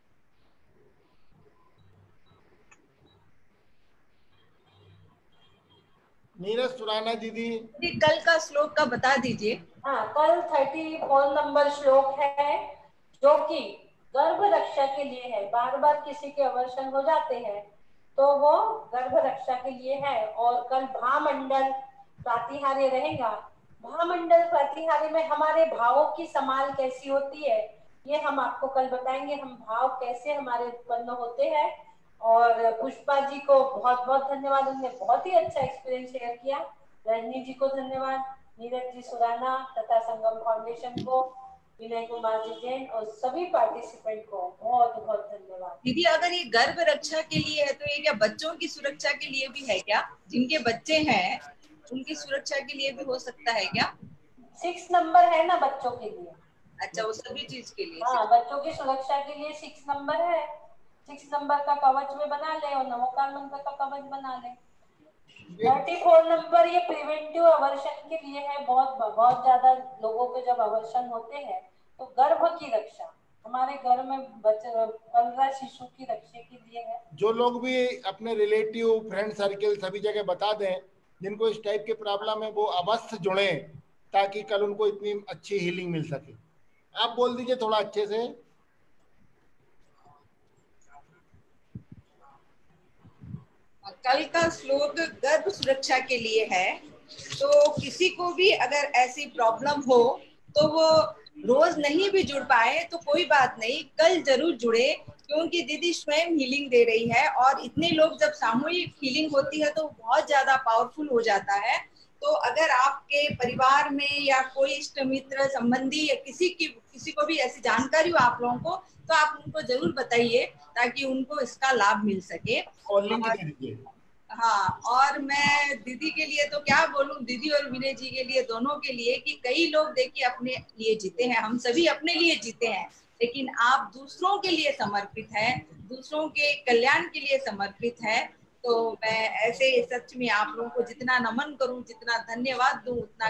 नीरज सुराना दीदी, कल का श्लोक का बता दीजिए। हाँ, कल 34 नंबर श्लोक है, जो कि गर्भ रक्षा के लिए है। बार बार किसी के अवर्षण हो जाते हैं तो वो गर्भ रक्षा के लिए है। और कल भामंडल प्रातिहार्य रहेगा। भामंडल प्रातिहार्य में हमारे भावों की संभाल कैसी होती है, ये हम आपको कल बताएंगे। हम भाव कैसे हमारे उत्पन्न होते हैं। और पुष्पा जी को बहुत बहुत धन्यवाद, उन्होंने बहुत ही अच्छा एक्सपीरियंस शेयर किया। रजनी जी को धन्यवाद, नीरज जी सुराना तथा संगम फाउंडेशन को, विनय कुमार जी जैन और सभी पार्टिसिपेंट को बहुत बहुत धन्यवाद। दीदी, अगर ये गर्भ रक्षा के लिए है तो ये क्या बच्चों की सुरक्षा के लिए भी है क्या? जिनके बच्चे हैं उनकी सुरक्षा के लिए भी हो सकता है क्या? 6 नंबर है ना बच्चों के लिए। अच्छा, वो सभी चीज के लिए। हाँ, बच्चों की सुरक्षा के लिए 6 नंबर है। 6 नंबर का कवच में बना ले और नवोकार मंत्र का कवच बना ले। 34 नंबर ये प्रिवेंटिव अवर्षण के लिए है। बहुत ज्यादा लोगों के जब अवर्षण होते हैं तो गर्भ की रक्षा, हमारे घर में पल रहा शिशु की रक्षा के लिए है। जो लोग भी अपने रिलेटिव फ्रेंड सर्किल सभी जगह बता दें जिनको इस टाइप के प्रॉब्लम है, वो अवश्य जुड़े ताकि कल उनको इतनी अच्छी हीलिंग मिल सके। आप बोल दीजिए थोड़ा अच्छे से। कल का श्लोक गर्भ सुरक्षा के लिए है, तो किसी को भी अगर ऐसी प्रॉब्लम हो तो वो रोज नहीं भी जुड़ पाए तो कोई बात नहीं, कल जरूर जुड़े, क्योंकि दीदी स्वयं हीलिंग दे रही है। और इतने लोग जब सामूहिक हीलिंग होती है तो बहुत ज्यादा पावरफुल हो जाता है। तो अगर आपके परिवार में या कोई इष्ट मित्र संबंधी या किसी को भी ऐसी जानकारी हो आप लोगों को, तो आप उनको जरूर बताइए ताकि उनको इसका लाभ मिल सके। और लिंक दे दीजिए। हाँ, और मैं दीदी के लिए तो क्या बोलूं, दीदी और विनय जी के लिए, दोनों के लिए, कि कई लोग देखिए अपने लिए जीते हैं, हम सभी अपने लिए जीते हैं, लेकिन आप दूसरों के लिए समर्पित हैं, दूसरों के कल्याण के लिए समर्पित है। तो मैं ऐसे सच में आप लोगों को जितना नमन करूं, जितना धन्यवाद दूं उतना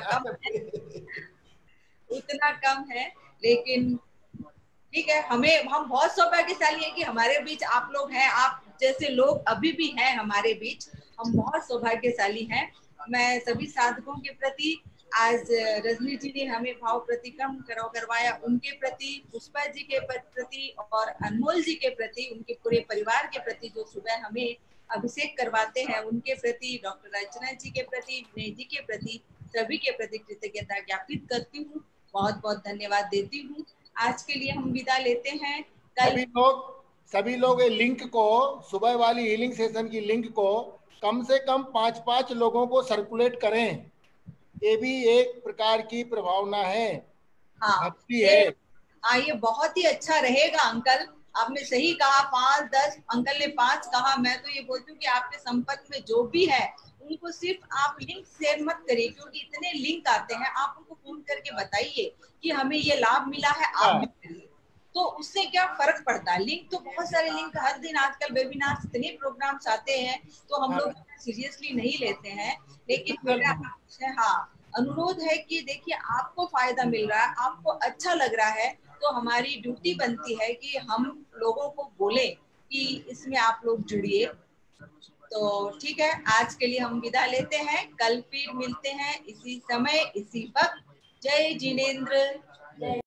कम है। लेकिन ठीक है, हम बहुत सौभाग्यशाली हैं कि हमारे बीच आप लोग हैं। आप जैसे लोग अभी भी हैं हमारे बीच, हम बहुत सौभाग्यशाली हैं। मैं सभी साधकों के प्रति, आज रजनी जी ने हमें भाव प्रतिक्रम करवाया, उनके प्रति, पुष्पा जी के प्रति और अनमोल जी के प्रति, उनके पूरे परिवार के प्रति जो सुबह हमें अभिषेक करवाते हैं उनके प्रति, डॉक्टर अर्चना जी के प्रति, विनय जी के प्रति, सभी के प्रति कृतज्ञता ज्ञापित करती हूँ, बहुत बहुत धन्यवाद देती हूँ। आज के लिए हम विदा लेते हैं। सभी लोग लिंक को, सुबह वाली हीलिंग सेशन की लिंक को कम से कम 5-5 लोगों को सर्कुलेट करें। ये भी एक प्रकार की प्रभावना है, भक्ति है। हाँ, ये बहुत ही अच्छा रहेगा अंकल, आपने सही कहा। 5-10, अंकल ने 5 कहा। मैं तो ये बोलती हूँ कि आपके संपर्क में जो भी है उनको सिर्फ आप लिंक शेयर मत करिए, क्योंकि इतने लिंक आते हैं। आप उनको फोन करके बताइए कि हमें ये लाभ मिला है, आप भी करिए। तो उससे क्या फर्क पड़ता है। लिंक तो बहुत सारे लिंक हर दिन आजकल वेबिनार इतने प्रोग्राम्स आते हैं तो हम लोग सीरियसली नहीं लेते हैं, लेकिन मेरा अनुरोध है कि देखिए आपको फायदा मिल रहा है, आपको अच्छा लग रहा है, तो हमारी ड्यूटी बनती है कि हम लोगों को बोले कि इसमें आप लोग जुड़िए। तो ठीक है, आज के लिए हम विदा लेते हैं, कल फिर मिलते हैं इसी समय इसी वक्त। जय जिनेंद्र।